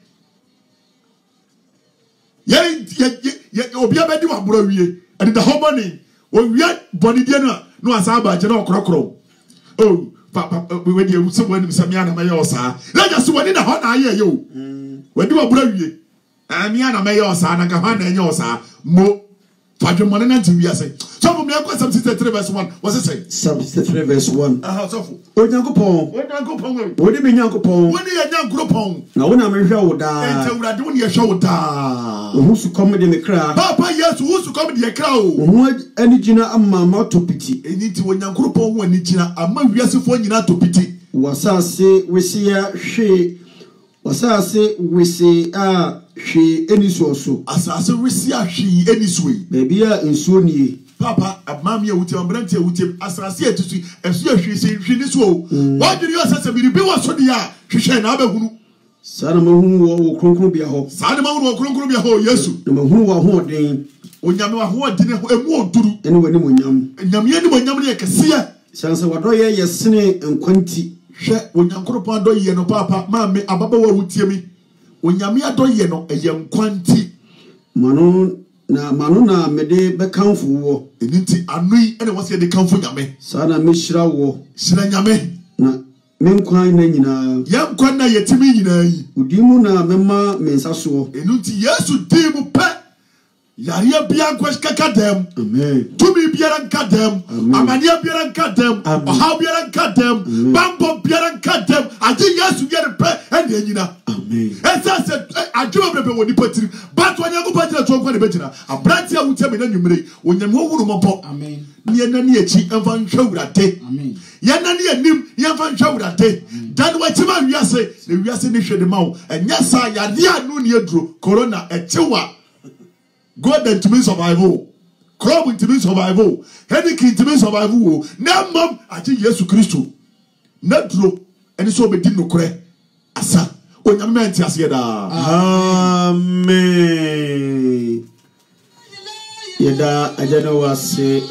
yɛ obia bɛdi wa boro wie ɛde da hɔ bɔne o wie bɔne die no a no asa ba gye na ɔkorɔkorɔ oh papa we dey so when me ana me yosa na just when na ho na aye yo we dey obura wie me ana me yosa na ka ho na enye osa mo fadwemone na nti wiase so for me akwa Psalm 63 verse 1 was it say Psalm 63 verse 1 so for Onyankopɔn wo de me Nyankopɔn wo ne Nyankopɔn na wo na me hwɛ wo da enti Awurade wo ne hwɛ wo da wo su kom de me kra papa yes wo su kom de kra o wo ani gina amma ma to piti enti wo Nyankopɔn wo ani gina amma wiasefo nyina to piti wasase wesiya hwe wasase wesi a hwe eniso so asase wesi a hwe eniso yi baby a nsuo nie papa amam ye wuti ambranti ye wuti asase etusu esu ahwe se hwe ni so wadwiri yo asase biribi wo so dia hwehwe na abahunu sana mahunu wo kronkron bia ho sana mahunu wo kronkron bia ho Yesu na mahunu wo hoden onyame wa ho adi ne ho emu oduru ene wani monyam nyame ni monyam ne kesiye sanse wadoye yesene nkwanti hwe onyankoropo adoye no papa maame ababawa wutie mi onyame adoye no eye nkwanti manu na mede bekanfo wo eniti anui ene wase de kanfo nyame sana mehira wo sira nyame na menkwan na nyina yankwan na yetimi nyina yi udimu na mema mensaso eniti yesu dimu pe yaria bia kweskaka dem amen tumi biara nka dem amania biara nka dem oha biara nka dem bambo biara nka dem ade yesu yere pe ene nyina amen esa se adwo brebe woni patiri but onyango patira to kwa ne betina abranti a wutia me na nwumre onyam ho wuru mopo amen ne na ne echi emfa nhwawurade amen ya na ne anim yemfa nhwawurade dan watima wiase ne wiase ne hwede mawo enya sa yade anu ne aduro corona echewa God and to me survival. Crop to me survival. Headache to me survival. Now, mom, I think Jesus Christ. Not true. And so be no cre. Asa. On your man, amen. Yeda, I don't know what say,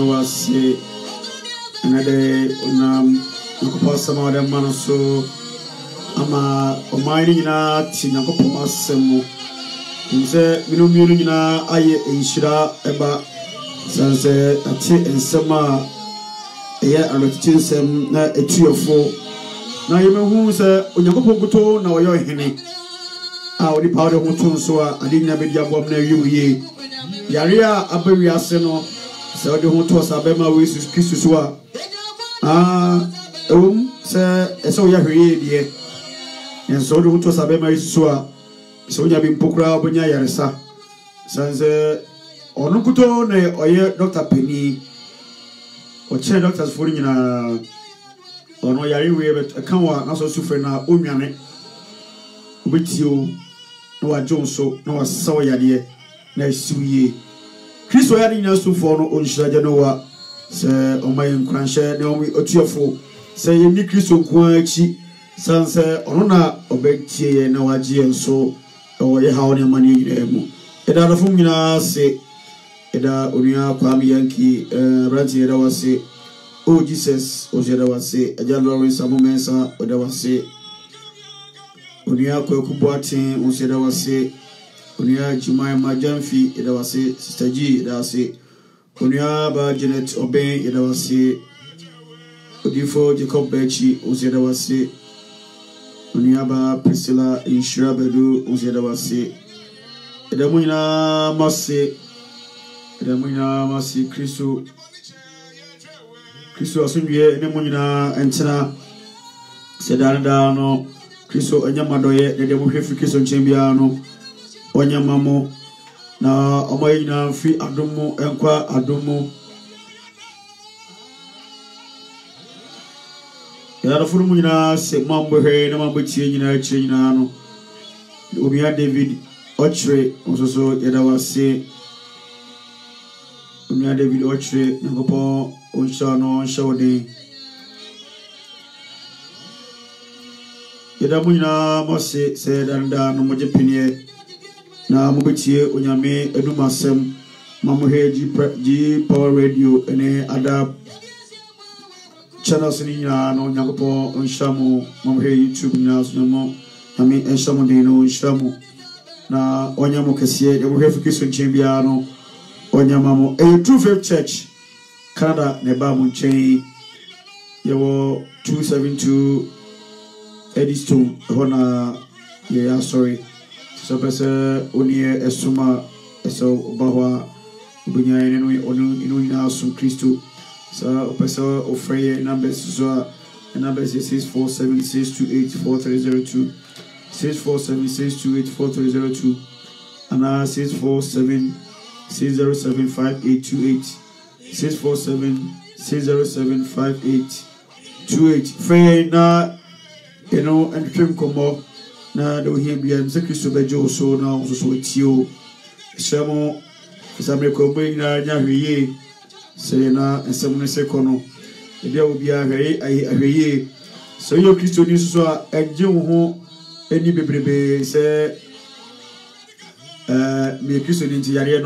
another some other man so. Ama, mining in a Tinakopasemo. Nse minu nyina aye enhira eba sanse ati ensema eye alotiti nsem na etuofo na yemehu se onyankopon kuto na oyo hene a odi pa ode hutu so a ade nya bedi abom na wiye yare a abawi ase no se ode hutu so abema we Jesus Christ so a se eso ya hweye die enso ode hutu so abema we so a so nya bi mpokura obonya yaresa sanze onukuto ne oye Dr. Penny o che doctors for nyina ono yare we bet kanwa na so sufre na onwane obetio no wa jonso no wa sawo yade na siwiye Kristo yade nyina sufo no onhiraje no wa se omay nkranhye ne omi otuofo se yemi Kristo kwa achi sanse ono na obetie na waje enso o ye hawo ne mani yiremu eda rafum nyina se eda onia kwami yanki branti eda wase o Jesus o jeda wase eja Lawrence amomensa eda wase onia kwakubo atin o jeda wase onia Jumai Majamfi eda wase Sister G eda wase onia ba Janet Oben eda wase odifo Jacob Bechi o jeda wase Onyaba Priscilla Inshirabedu Uzeda wase Edamuina Masi Kristo asunye enemuina entina sedanda no Kristo enyamadoye dedemuhwefi Kristo nchembia no onyamamo na omayina fi adumu enkwa adumu ya rafuru nyina se mambo he na mambo tie nyina chire nyina no obia David ochre ososo yeda wase obia David ochre ngopo onsha no shawde yeda munyina mose se danda no moje penie na mobetie onyame edumasem mambo he G Power Radio ene ada channels ni na no nyakopo onshamu mamhe YouTube na so nami enshamu de no onshamu na onyamo kese de bo hefu kiso nchembia no onyamamo True Faith Church Canada ne ba mu nchen yewo 272 Eddystone hona ye sorry so pese onie esuma eso bahwa obunya ene no onu ina so Kristo so person offer numbers so numbers is 647-628-4302 647-628-4302 and 647-607-5828 647-607-5828 free na you know and trim komo na do here be am Kristo bejo so na so tio shamo samre ko bo na nya hwiye say na esemune sekono ebe obi ahweye so yo Kristo ni so a enje wo ho eni bebrebe say me Kristo ni yare no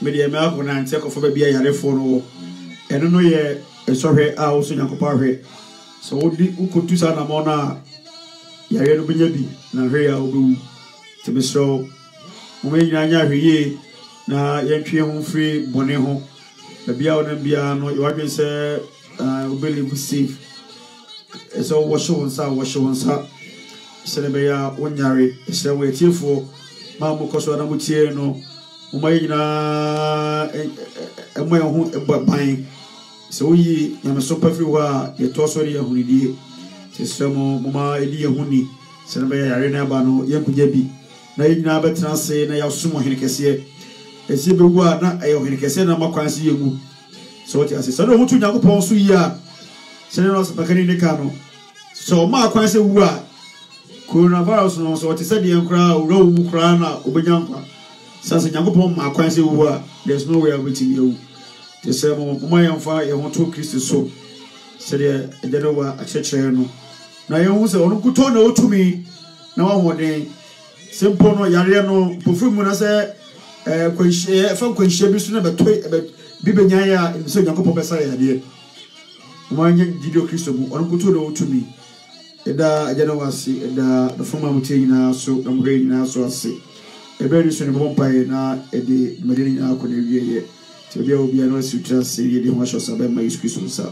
media me akọ na nte kofo ba bia yare fo no eno no ye esohwe a wo so nyakopa hwe so wodi ukotu sa na mo na yare no benya bi na hwe ya obewu tebesro mo me nyina nya hwe ye na yentwe ho free bone ho ba bia wona bia no ywadwen se obeli bu safe so wo show nsa sene ya wonyare se wo etiefo ma mo koso na mo tie no mo ma nyina mo ho ban se wo yi nyameso pafiri wa ye to so re yahunidie se se mo ma edi yahuni sene be yare na ba no yenkunya bi na nyina betena se na ya somo hene kese esi be wu na ayo hene kese na makwanse yegu so ti ase so no hutu nyakopon so yi a sene no so pakani ne ka no so ma kwanse wu a coronavirus no so what said the enkra uro wu kra na obenyankwa sasa nyakopon ma kwanse wu a there's no way waiting you te say mo yamfa ye ho to Kristo so se de edewa a chechere no na ye hu se onu kuto na otumi na wa hoden simple no yare no pofimu na se kwanhye fa kwanhye bi so na betoi bi benyan ya se nyakopon besa ya de mo anya video Kristo mu onu kuto na otumi eda ajana wasi eda the former mutina so na mwe nyina so ase eberi so ne bompai na ede medeni nyina ko na wieye te obi no sutra se ye de ho hwo sabe ma Yesu Kristo sa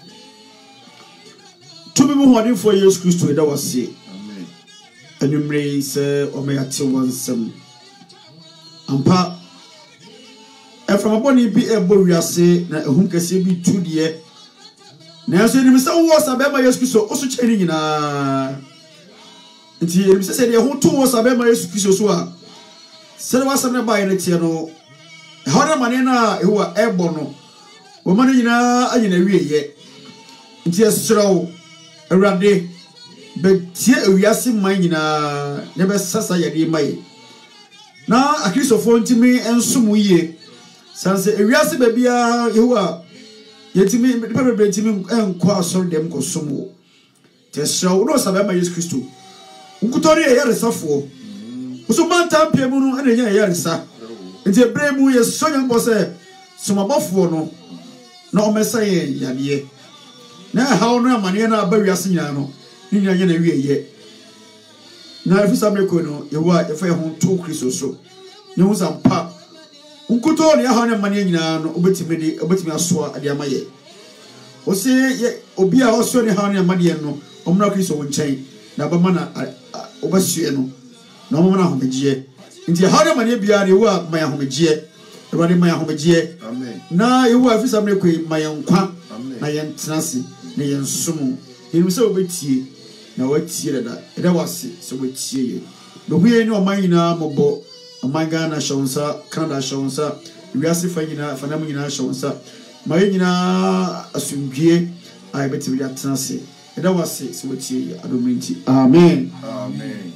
to be mo hodin for Yesu Kristo eda wasi amen enumre se o me ate wansam ampa efra maboni bi ebo wiase na ehum kase bi tudie na so ni misa wo sabe ma Yesu Kristo oso cheni nyina nti ni misa se de ho to wo sabe ma Yesu Kristo so a se wa sabe ba ene tie no hore mane na ewa ebo no wo mane nyina anyina wieye nti esrew awrade be tie ewiase man nyina ne be sasa yade mai na akrisofo ntimi ensom yie sanse ewiase ba bia ewa yetimi bebe ntimi enko asor dem ko somo tesrawo no sabe ma Yesu Kristo nkutori e yaresafo uso manta pie mu no anenya yaresa nti ebre mu ye sonya mbo se somabofo no na o mesa ye yade na hawo no amane na ba wiase nyina no ni nyanya na wieye na afisa meko no yewa efa ye ho to Kristo so ne hu sampa nkuto ne hawo ne amane nyina no obetimi asoa ade amaye o se obi a oso ne hawo ne amane no omna Kristo won chen na ba mana obasue no na omna homegie nti hawo ne amane bia ne wa maya homegie ewade maya homegie amen na yewa afisa meko maya nkwa na yen tenase na yen sumu enu se obetie na watie dada eda wase se watie ye no huye ni oman nyina mobo oman Ghana shonsa Canada shonsa wiase fa nyina fa na nyina shonsa ma nyina asumdue ai beti bi atenase eda wase se watie ye adomenti amen amen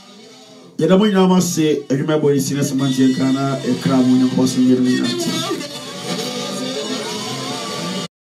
yeda mo nyina ma se edwuma bo isi na semantie kana ekra mo nyako so yere ni ati